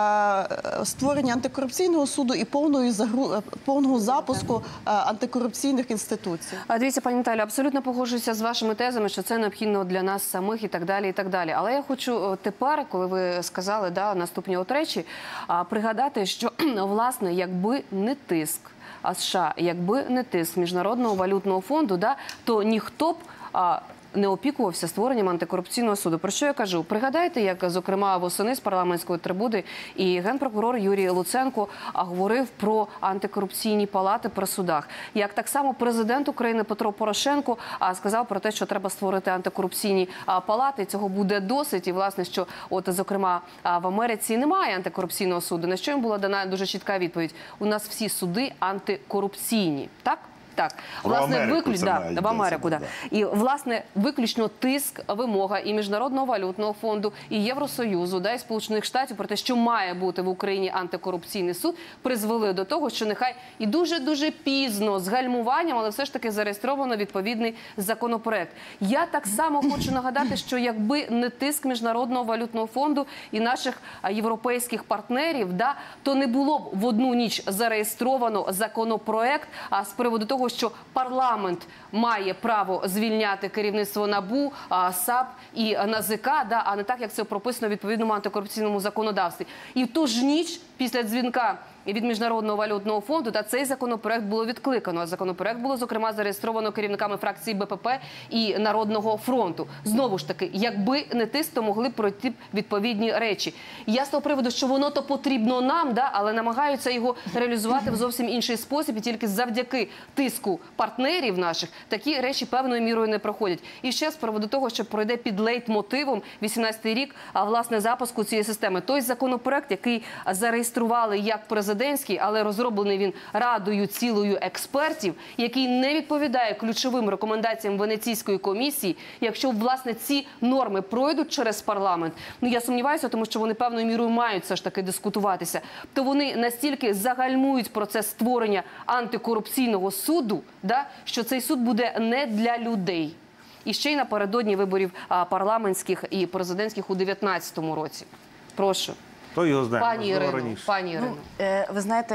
е, створення антикорупційного суду і повної загру... е, повного запуску е, антикорупційних інституцій. А дивіться, пані Наталю, абсолютно погоджуюся з вашими тезами, що це необхідно для нас самих і так далі, і так далі. Але я хочу о, тепер, коли ви сказали да, наступні от речі, а, пригадати, що, власне, якби не тиск, а США, якби не тиск Міжнародного валютного фонду, да, то ніхто б а, не опікувався створенням антикорупційного суду. Про що я кажу? Пригадайте, як, зокрема, восени з парламентської трибуни і генпрокурор Юрій Луценко а, говорив про антикорупційні палати при судах. Як так само президент України Петро Порошенко а, сказав про те, що треба створити антикорупційні а, палати, і цього буде досить. І, власне, що, от, зокрема, а, в Америці немає антикорупційного суду, на що їм була дана дуже чітка відповідь. У нас всі суди антикорупційні. Так? Так, Про власне, Америку виключ... це да, має в Америку, да. йдеться, І, власне, виключно тиск, вимога і Міжнародного валютного фонду, і Євросоюзу, да, і Сполучених Штатів про те, що має бути в Україні антикорупційний суд, призвели до того, що нехай і дуже-дуже пізно, з гальмуванням, але все ж таки зареєстровано відповідний законопроект. Я так само хочу нагадати, що якби не тиск Міжнародного валютного фонду і наших а, європейських партнерів, да, то не було б в одну ніч зареєстровано законопроект а, з приводу того, що парламент має право звільняти керівництво НАБУ, а, САП і НАЗК, да, а не так, як це прописано в відповідному антикорупційному законодавстві. І в ту ж ніч після дзвінка від Міжнародного валютного фонду та цей законопроект було відкликано. А законопроект було, зокрема, зареєстровано керівниками фракції Бе Пе Пе і Народного фронту. Знову ж таки, якби не тиск, то могли б пройти відповідні речі. Я з того приводу, що воно то потрібно нам, да, але намагаються його реалізувати в зовсім інший спосіб, і тільки завдяки тиску партнерів наших такі речі певною мірою не проходять. І ще з приводу того, що пройде під лейтмотивом вісімнадцятий рік, а власне запуску цієї системи. Той законопроект, який зареєстрували як президент, але розроблений він радою цілою експертів, який не відповідає ключовим рекомендаціям Венеційської комісії. Якщо, власне, ці норми пройдуть через парламент, ну я сумніваюся, тому що вони певною мірою мають все ж таки дискутуватися, то вони настільки загальмують процес створення антикорупційного суду, да, що цей суд буде не для людей. І ще й напередодні виборів а, парламентських і президентських у дев'ятнадцятому році. Прошу. Хто його знає? Пані Можливо, Ірино, раніше. пані Ірино. Е, Ви знаєте,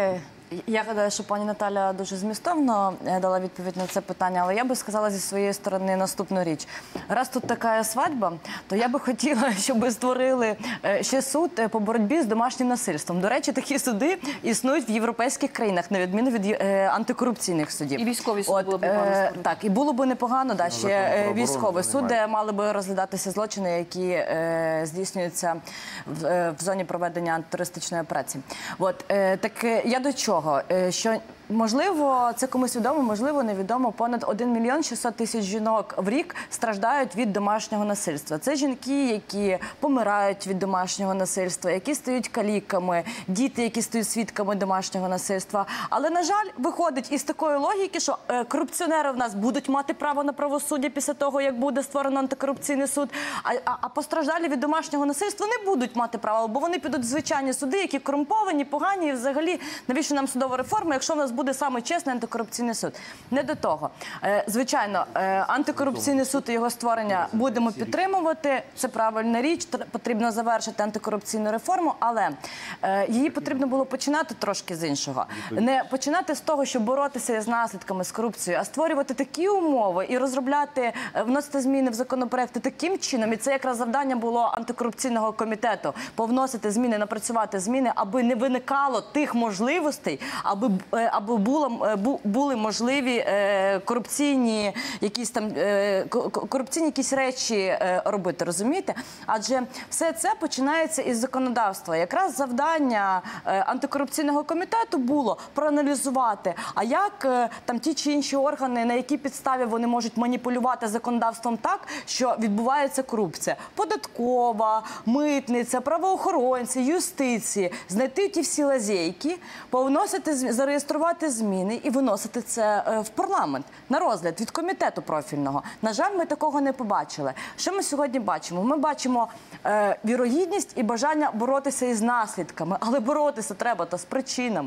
Я гадаю, що пані Наталя дуже змістовно е, дала відповідь на це питання, але я би сказала зі своєї сторони наступну річ. Раз тут така свадьба, то я би хотіла, щоб створили е, ще суд е, по боротьбі з домашнім насильством. До речі, такі суди існують в європейських країнах, на відміну від е, антикорупційних судів. І військові суди От, було б е, непогано створити. Так, і було б непогано, да, ще е, про військовий оборону суд, немає. де мали би розглядатися злочини, які е, здійснюються в, е, в зоні проведення антитерористичної операції. От, е, так е, я до чого? Е, що можливо, це комусь відомо, можливо, невідомо. Понад один мільйон шістсот тисяч жінок в рік страждають від домашнього насильства. Це жінки, які помирають від домашнього насильства, які стають каліками, діти, які стають свідками домашнього насильства. Але, на жаль, виходить із такої логіки, що е, корупціонери в нас будуть мати право на правосуддя після того, як буде створено антикорупційний суд, а, а, а постраждалі від домашнього насильства не будуть мати права, бо вони підуть в звичайні суди, які корумповані, погані, і взагалі, навіщо нам судова реформа, якщо в нас буде саме чесний антикорупційний суд? Не до того. Е, звичайно, е, антикорупційний суд і його створення будемо підтримувати, це правильна річ, тр- потрібно завершити антикорупційну реформу, але е, її потрібно було починати трошки з іншого. Не починати з того, щоб боротися з наслідками, з корупцією, а створювати такі умови і розробляти, е, вносити зміни в законопроекти таким чином, і це якраз завдання було антикорупційного комітету, повносити зміни, напрацювати зміни, аби не виникало тих можливостей, аби, е, аби було, е, бу- були можливі е, корупційні якісь там е, ко- ко- корупційні якісь речі е, робити, розумієте? Адже все це починається із законодавства. Якраз завдання е, антикорупційного комітету було проаналізувати, а як е, там ті чи інші органи, на якій підставі вони можуть маніпулювати законодавством так, що відбувається корупція. Податкова, митниця, правоохоронці, юстиції. Знайти ті всі лазейки, повносити, зм- зареєструвати зміни і виносити це е, в парламент на розгляд від комітету профільного. На жаль, ми такого не побачили. Що ми сьогодні бачимо? Ми бачимо е, вірогідність і бажання боротися із наслідками, але боротися треба то з причинами.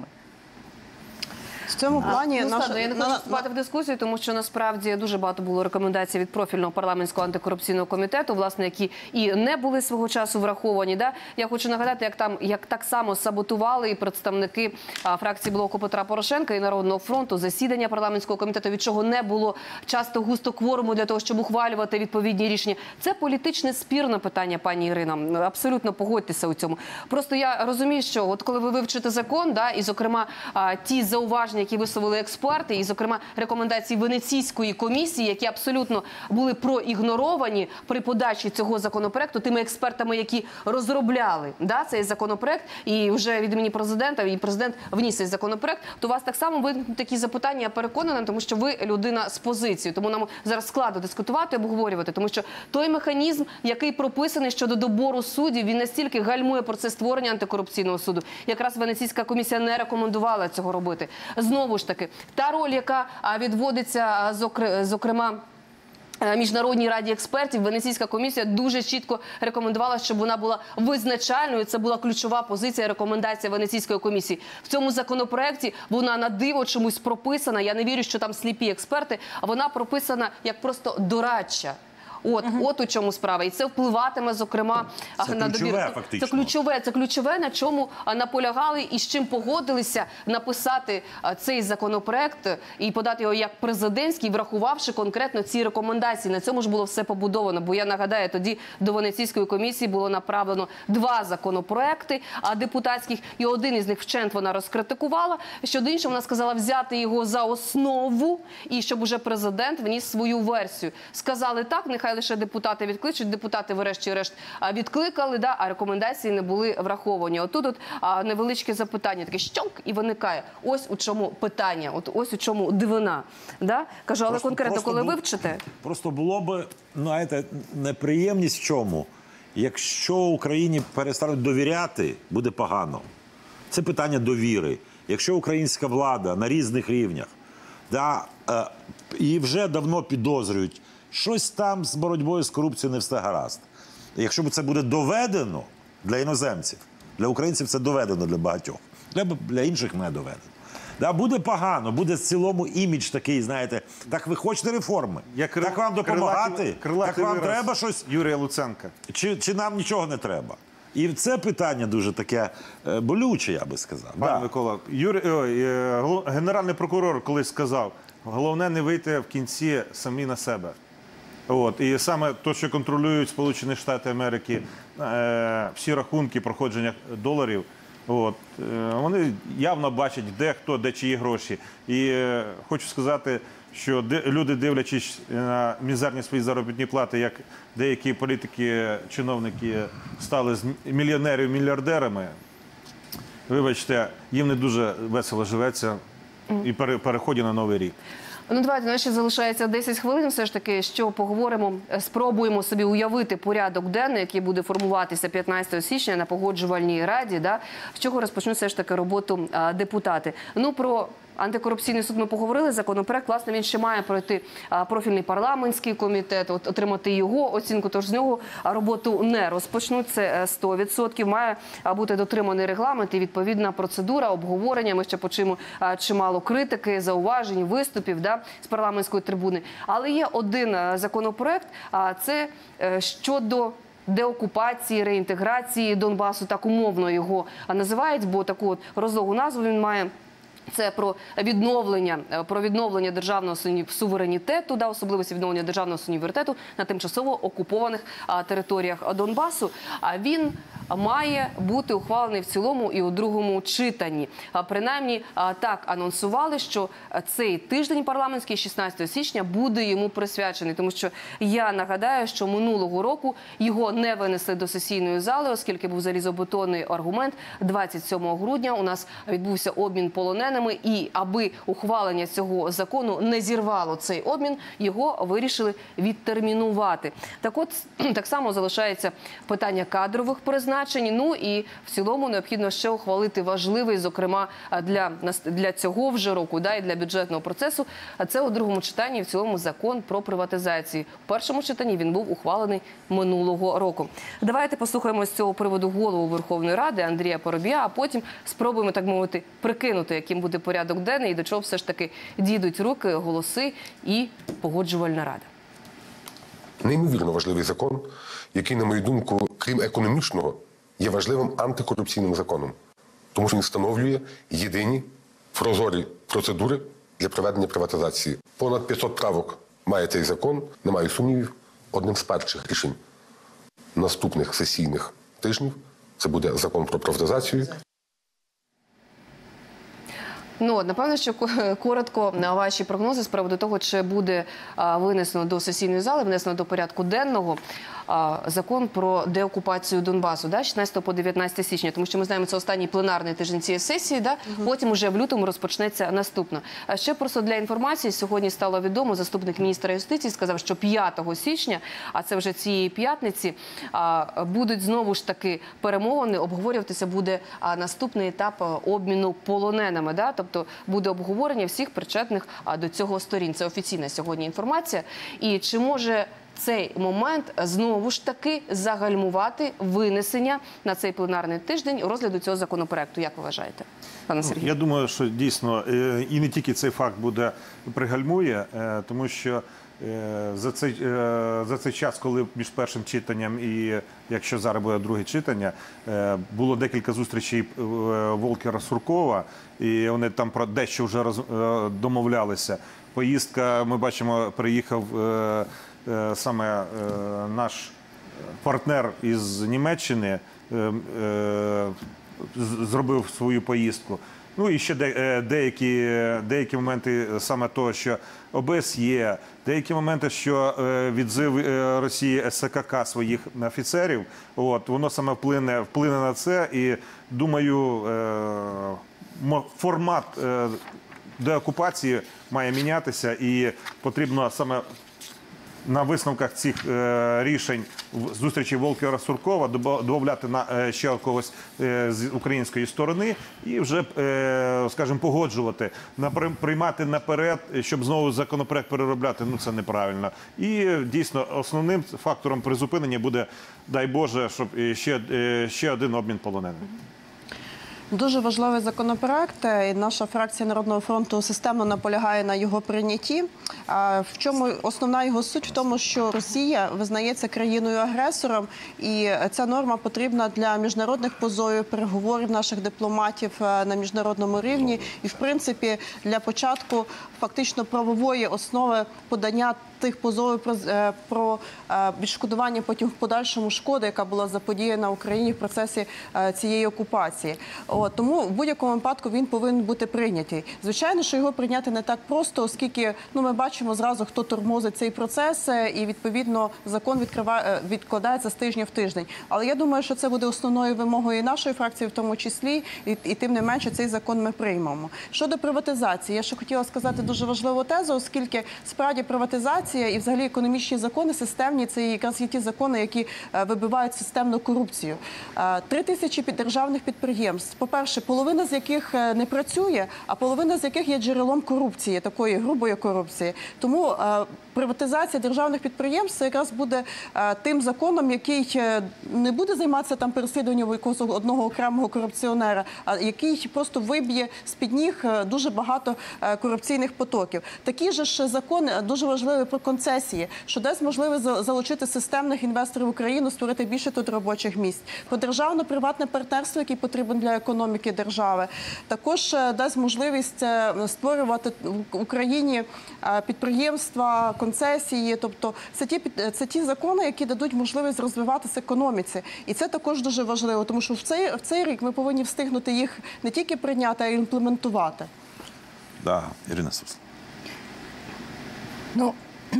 В цьому плані Ну, наша- складно, я не хочу на- вступати в дискусію, тому що насправді дуже багато було рекомендацій від профільного парламентського антикорупційного комітету, власне, які і не були свого часу враховані. Да? Я хочу нагадати, як там як так само саботували і представники а, фракції блоку Петра Порошенка і Народного фронту засідання парламентського комітету, від чого не було часто густо кворуму для того, щоб ухвалювати відповідні рішення. Це політичне спірне питання, пані Ірино. Абсолютно погодьтеся у цьому. Просто я розумію, що от коли ви вивчите закон, да, і зокрема а, ті зауваження, які висловили експерти, і, зокрема, рекомендації Венеційської комісії, які абсолютно були проігноровані при подачі цього законопроекту тими експертами, які розробляли да, цей законопроект, і вже від імені президента, і президент вніс цей законопроект, то у вас так само виникнуть такі запитання, я переконана, тому що ви людина з позицією. Тому нам зараз складно дискутувати, обговорювати, тому що той механізм, який прописаний щодо добору суддів, він настільки гальмує процес створення антикорупційного суду. Якраз Венеційська комісія не рекомендувала цього робити. Знову ж таки, та роль, яка а, відводиться, а, зокр- зокрема, е, Міжнародній раді експертів, Венеційська комісія дуже чітко рекомендувала, щоб вона була визначальною. Це була ключова позиція, рекомендація Венеційської комісії. В цьому законопроекті вона на диво чомусь прописана. Я не вірю, що там сліпі експерти, а вона прописана як просто дорадча. От, от у чому справа. І це впливатиме, зокрема, Це на ключове, добір. фактично. Це ключове, це ключове, на чому а, наполягали і з чим погодилися написати а, цей законопроект і подати його як президентський, врахувавши конкретно ці рекомендації. На цьому ж було все побудовано. Бо я нагадаю, тоді до Венеційської комісії було направлено два законопроекти а, депутатських, і один із них вчент вона розкритикувала. Щодо іншого, вона сказала взяти його за основу і щоб уже президент вніс свою версію. Сказали так, нехай лише депутати відкличуть, депутати врешті-решт а, відкликали, да, а рекомендації не були враховані. Отут от, а, невеличке запитання, таке щонк і виникає. Ось у чому питання, от ось у чому дивина. Да? Кажу, але Просто- конкретно, просто коли бу- вивчите, Просто було б, знаєте, неприємність в чому? Якщо Україні перестануть довіряти, буде погано. Це питання довіри. Якщо українська влада на різних рівнях, да, е, і вже давно підозрюють, щось там з боротьбою з корупцією не все гаразд. Якщо це буде доведено для іноземців, для українців це доведено для багатьох, для, для інших не доведено. Да, буде погано, буде в цілому імідж такий, знаєте, так ви хочете реформи, Я крил- так вам допомагати, крилатий- крилатий так вам вираз треба щось, Юрія Луценка. чи, чи нам нічого не треба. І це питання дуже таке е, болюче, я би сказав. Пане Да. Микола, Юрій, ой, е, голов- генеральний прокурор колись сказав, головне не вийти в кінці самі на себе. От, і саме те, що контролюють Сполучені Штати Америки, е, всі рахунки проходження доларів, от, е, вони явно бачать, де хто, де чиї гроші. І е, хочу сказати, що де, люди, дивлячись на мізерні свої заробітні плати, як деякі політики, чиновники стали з мільйонерів мільярдерами, вибачте, їм не дуже весело живеться і пере- переході на новий рік. Ну, давайте, ну, ще залишається десять хвилин, все ж таки, що поговоримо, спробуємо собі уявити порядок денний, який буде формуватися п'ятнадцятого січня на Погоджувальній раді, да? З чого розпочнуть все ж таки роботу а, депутати. Ну, про антикорупційний суд ми поговорили, законопроект, власне, він ще має пройти а, профільний парламентський комітет, от, отримати його оцінку, тож з нього а, роботу не розпочнуть, це е, сто відсотків. Має а, бути дотриманий регламент і відповідна процедура обговорення. Ми ще почуємо а, чимало критики, зауважень, виступів, да, з парламентської трибуни. Але є один а, законопроект, а це е, щодо деокупації, реінтеграції Донбасу, так умовно його називають, бо таку от розлогу назву він має. Це про відновлення, про відновлення державного суверенітету, да, особливості відновлення державного суверенітету на тимчасово окупованих а, територіях Донбасу. А він має бути ухвалений в цілому і у другому читанні. А, принаймні а, так анонсували, що цей тиждень парламентський, шістнадцятого січня, буде йому присвячений. Тому що я нагадаю, що минулого року його не винесли до сесійної зали, оскільки був залізобетонний аргумент. двадцять сьомого грудня у нас відбувся обмін полоненими. І аби ухвалення цього закону не зірвало цей обмін, його вирішили відтермінувати. Так от, так само залишається питання кадрових призначень. Ну і в цілому необхідно ще ухвалити важливий, зокрема, для, для цього вже року, да, і для бюджетного процесу. А це у другому читанні в цілому закон про приватизацію. У першому читанні він був ухвалений минулого року. Давайте послухаємо з цього приводу голову Верховної Ради Андрія Парубія, а потім спробуємо, так мовити, прикинути, яким буде порядок денний і до чого все ж таки дійдуть руки, голоси і Погоджувальна рада. Неймовірно важливий закон, який, на мою думку, крім економічного, є важливим антикорупційним законом. Тому що він встановлює єдині прозорі процедури для проведення приватизації. Понад п'ятсот правок має цей закон, не маю сумнівів, одним з перших рішень наступних сесійних тижнів це буде закон про приватизацію. Ну, напевно, що коротко на ваші прогнози з приводу того, чи буде а, винесено до сесійної зали, внесено до порядку денного а, закон про деокупацію Донбасу, да, шістнадцятого по дев'ятнадцяте січня, тому що ми знаємо, це останній пленарний тиждень цієї сесії, да, угу. Потім уже в лютому розпочнеться наступна. А ще просто для інформації, сьогодні стало відомо, заступник міністра юстиції сказав, що п'ятого січня, а це вже цієї п'ятниці, а, будуть знову ж таки перемовини, обговорюватися буде а, наступний етап обміну полоненими, да, тобто буде обговорення всіх причетних до цього сторін. Це офіційна сьогодні інформація. І чи може цей момент знову ж таки загальмувати винесення на цей пленарний тиждень розгляду цього законопроекту? Як ви вважаєте, пане Сергію? Я думаю, що дійсно і не тільки цей факт буде пригальмує, тому що за цей, за цей час, коли між першим читанням і, якщо зараз буде друге читання, було декілька зустрічей Волкера-Суркова, і вони там про дещо вже роз, домовлялися. Поїздка, ми бачимо, приїхав саме наш партнер із Німеччини, зробив свою поїздку. Ну і ще деякі, деякі моменти саме того, що ОБСЄ, деякі моменти, що відзив Росії ес ка ка своїх офіцерів, от, воно саме вплине, вплине на це. І, думаю, формат деокупації має мінятися і потрібно саме на висновках цих е, рішень зустрічі Волкера-Суркова додати на ще когось е, з української сторони і вже, е, скажімо, погоджувати, приймати наперед, щоб знову законопроект переробляти, ну це неправильно. І дійсно основним фактором призупинення буде, дай Боже, щоб ще, е, ще один обмін полоненим. Дуже важливий законопроект, і наша фракція Народного фронту системно наполягає на його прийнятті. В чому основна його суть? В тому, що Росія визнається країною-агресором, і ця норма потрібна для міжнародних позовів, переговорів наших дипломатів на міжнародному рівні і, в принципі, для початку фактично правової основи подання тих позовів про, про відшкодування потім в подальшому шкоди, яка була заподіяна Україні в процесі цієї окупації. От, тому в будь-якому випадку він повинен бути прийнятий. Звичайно, що його прийняти не так просто, оскільки ну, ми бачимо зразу, хто тормозить цей процес, і, відповідно, закон відкриває, відкладається з тижня в тиждень. Але я думаю, що це буде основною вимогою і нашої фракції, в тому числі, і, і тим не менше цей закон ми приймемо. Щодо приватизації, я ще хотіла сказати дуже важливу тезу, оскільки справді приватизація і взагалі економічні закони системні, це якраз є ті закони, які вибивають системну корупцію. Три тисячі державних підприємств, по-перше, половина з яких не працює, а половина з яких є джерелом корупції, такої грубої корупції. Тому е, приватизація державних підприємств це якраз буде е, тим законом, який е, не буде займатися там переслідуванням якогось одного окремого корупціонера, а який просто виб'є з-під ніг е, дуже багато е, корупційних потоків. Такий же ж закон дуже важливий про концесії, що дасть можливість залучити системних інвесторів в Україну, створити більше тут робочих місць. Про державно-приватне партнерство, яке потрібно для економіки держави. Також е, дасть можливість е, створювати в Україні підприємства, концесії, тобто це ті, це ті закони, які дадуть можливість розвиватися економіці. І це також дуже важливо, тому що в цей, в цей рік ми повинні встигнути їх не тільки прийняти, а й імплементувати. Да, Ірина Суслова. Ну,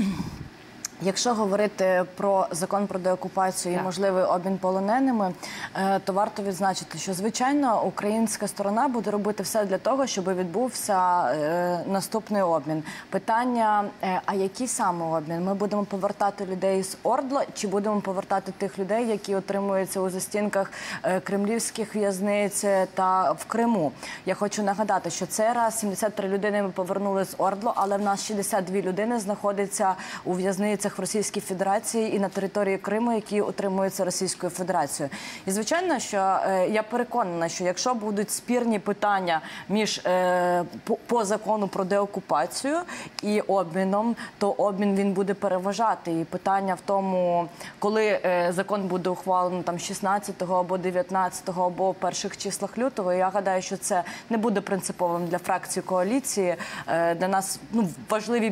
якщо говорити про закон про деокупацію і можливий обмін полоненими, то варто відзначити, що, звичайно, українська сторона буде робити все для того, щоб відбувся наступний обмін. Питання, а який саме обмін? Ми будемо повертати людей з Ордла, чи будемо повертати тих людей, які отримуються у застінках кремлівських в'язниць та в Криму? Я хочу нагадати, що цей раз сімдесят три людини ми повернули з Ордло, але в нас шістдесят дві людини знаходяться у в'язницях в Російській Федерації і на території Криму, які утримуються Російською Федерацією. І, звичайно, що е, я переконана, що якщо будуть спірні питання між е, по, по закону про деокупацію і обміном, то обмін він буде переважати. І питання в тому, коли е, закон буде ухвалено там шістнадцятого або дев'ятнадцятого або в перших числах лютого, я гадаю, що це не буде принциповим для фракції коаліції. Е, для нас ну, важливі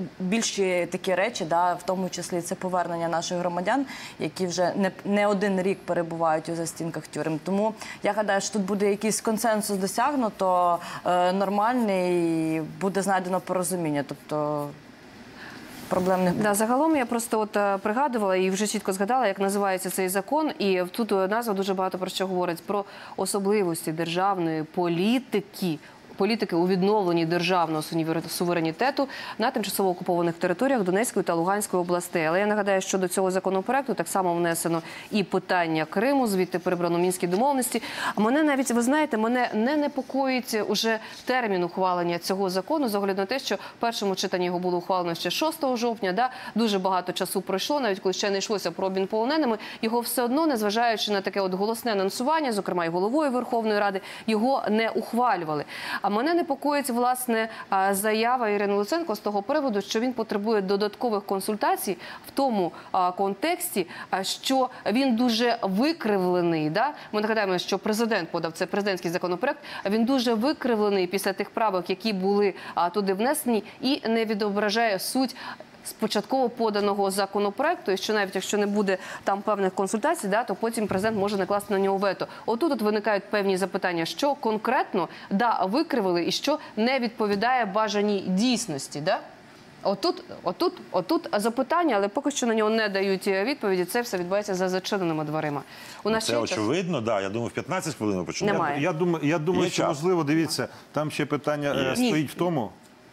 більші такі речі, да, в тому числі це повернення наших громадян, які вже не, не один рік перебувають у застінках тюрем. Тому я гадаю, що тут буде якийсь консенсус досягнуто, е, нормальний, і буде знайдено порозуміння. Тобто проблем не буде. Да, загалом я просто от е, пригадувала і вже чітко згадала, як називається цей закон. І тут назва дуже багато про що говорить. Про особливості державної політики, політики у відновленні державного суверенітету на тимчасово окупованих територіях Донецької та Луганської областей. Але я нагадаю, що до цього законопроекту так само внесено і питання Криму, звідти перебрано Мінські домовленості. А мене навіть, ви знаєте, мене не непокоїть уже термін ухвалення цього закону, з огляду на те, що в першому читанні його було ухвалено ще шостого жовтня, да? Дуже багато часу пройшло, навіть коли ще не йшлося про обмін полоненими, його все одно, незважаючи на таке от голосне анонсування, зокрема і головою Верховної Ради, його не ухвалювали. А мене непокоїть, власне, заява Ірини Луценко з того приводу, що він потребує додаткових консультацій в тому контексті, що він дуже викривлений. Да? Ми нагадаємо, що президент подав цей президентський законопроект, він дуже викривлений після тих правок, які були туди внесені, і не відображає суть спочатку поданого законопроекту, і що навіть якщо не буде там певних консультацій, да, то потім президент може накласти на нього вето. Отут от виникають певні запитання, що конкретно да, викривили і що не відповідає бажаній дійсності. Да? Отут, отут, отут запитання, але поки що на нього не дають відповіді. Це все відбувається за зачиненими дверима. У нас це очевидно, так. Да, я думаю, в п'ятнадцять хвилин почнемо. Немає. Я, я думаю, я думаю що час. можливо, дивіться, там ще питання е, стоїть в тому.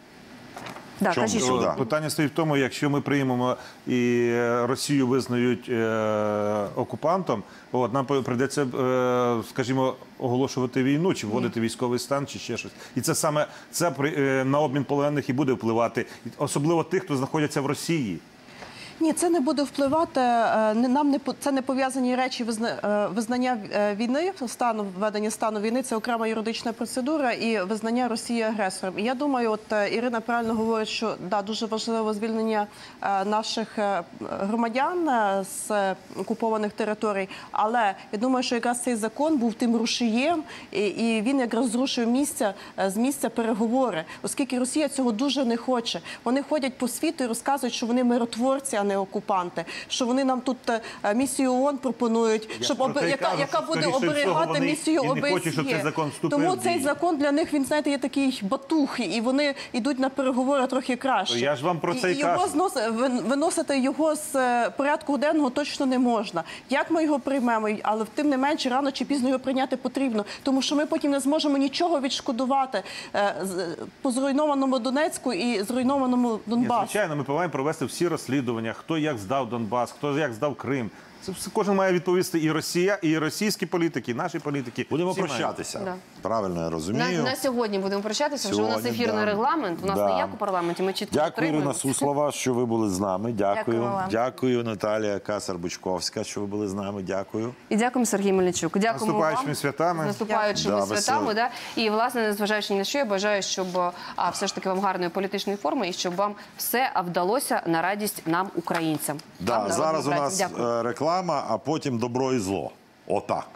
Да, Чому? кажіть, О, що... да. Питання стоїть в тому, якщо ми приймемо і Росію визнають е, окупантом, от, нам прийдеться, е, скажімо, оголошувати війну, чи вводити військовий стан, чи ще щось. І це саме це е, на обмін полонених і буде впливати, особливо тих, хто знаходяться в Росії. Ні, це не буде впливати. е, не- Нам не по- це не пов'язані речі. Визна- е, Визнання е, війни, стану введення стану війни це окрема юридична процедура і визнання Росії агресором. І я думаю, от е, Ірина правильно говорить, що да, дуже важливо звільнення е, наших е, громадян е, з е, окупованих територій. Але я думаю, що якраз цей закон був тим рушієм, і, і він якраз зрушив місця е, з місця переговори, оскільки Росія цього дуже не хоче. Вони ходять по світу і розказують, що вони миротворці, а не окупанти, що вони нам тут е, місію ООН пропонують, щоб про об- те й яка, кажу, яка що, буде скоріше всього, оберігати вони місію і не ОБСЄ. хочуть, щоб цей закон вступив Тому в цей дію. закон для них, він, знаєте, є такий батух, і вони йдуть на переговори трохи краще. То я ж вам про це і й його кажу. знос, вин- виносити його з е, порядку денного точно не можна. Як ми його приймемо, але тим не менше рано чи пізно його прийняти потрібно, тому що ми потім не зможемо нічого відшкодувати е, з- по зруйнованому Донецьку і зруйнованому Ні, Донбасу. звичайно, ми повинні провести всі розслідування, хто як здав Донбас, хто як здав Крим. Це все кожен має відповісти і Росія, і російські політики, і наші політики. Будемо Всі мають. прощатися. Да. Правильно я розумію. На, на сьогодні будемо прощатися. Вже у нас Сьогодні, ефірний да. регламент. У нас Да. не як у парламенті. Ми чітко Дякую, підтримуємо. Ірина Суслова, що ви були з нами. Дякую. Дякуємо вам. Дякую, Наталія Касар-Бучковська, що ви були з нами. Дякую. І дякуємо, Сергій Мельничук. Дякуємо Наступаючими вам. святами. З наступаючими Да, святами. весело. Да? І, власне, незважаючи ні на що, я бажаю, щоб а, все ж таки вам гарної політичної форми і щоб вам все вдалося на радість нам, українцям. Да, Вам, зараз у народним нас братцям. Дякую. е, реклама, а потім добро і зло. Отак.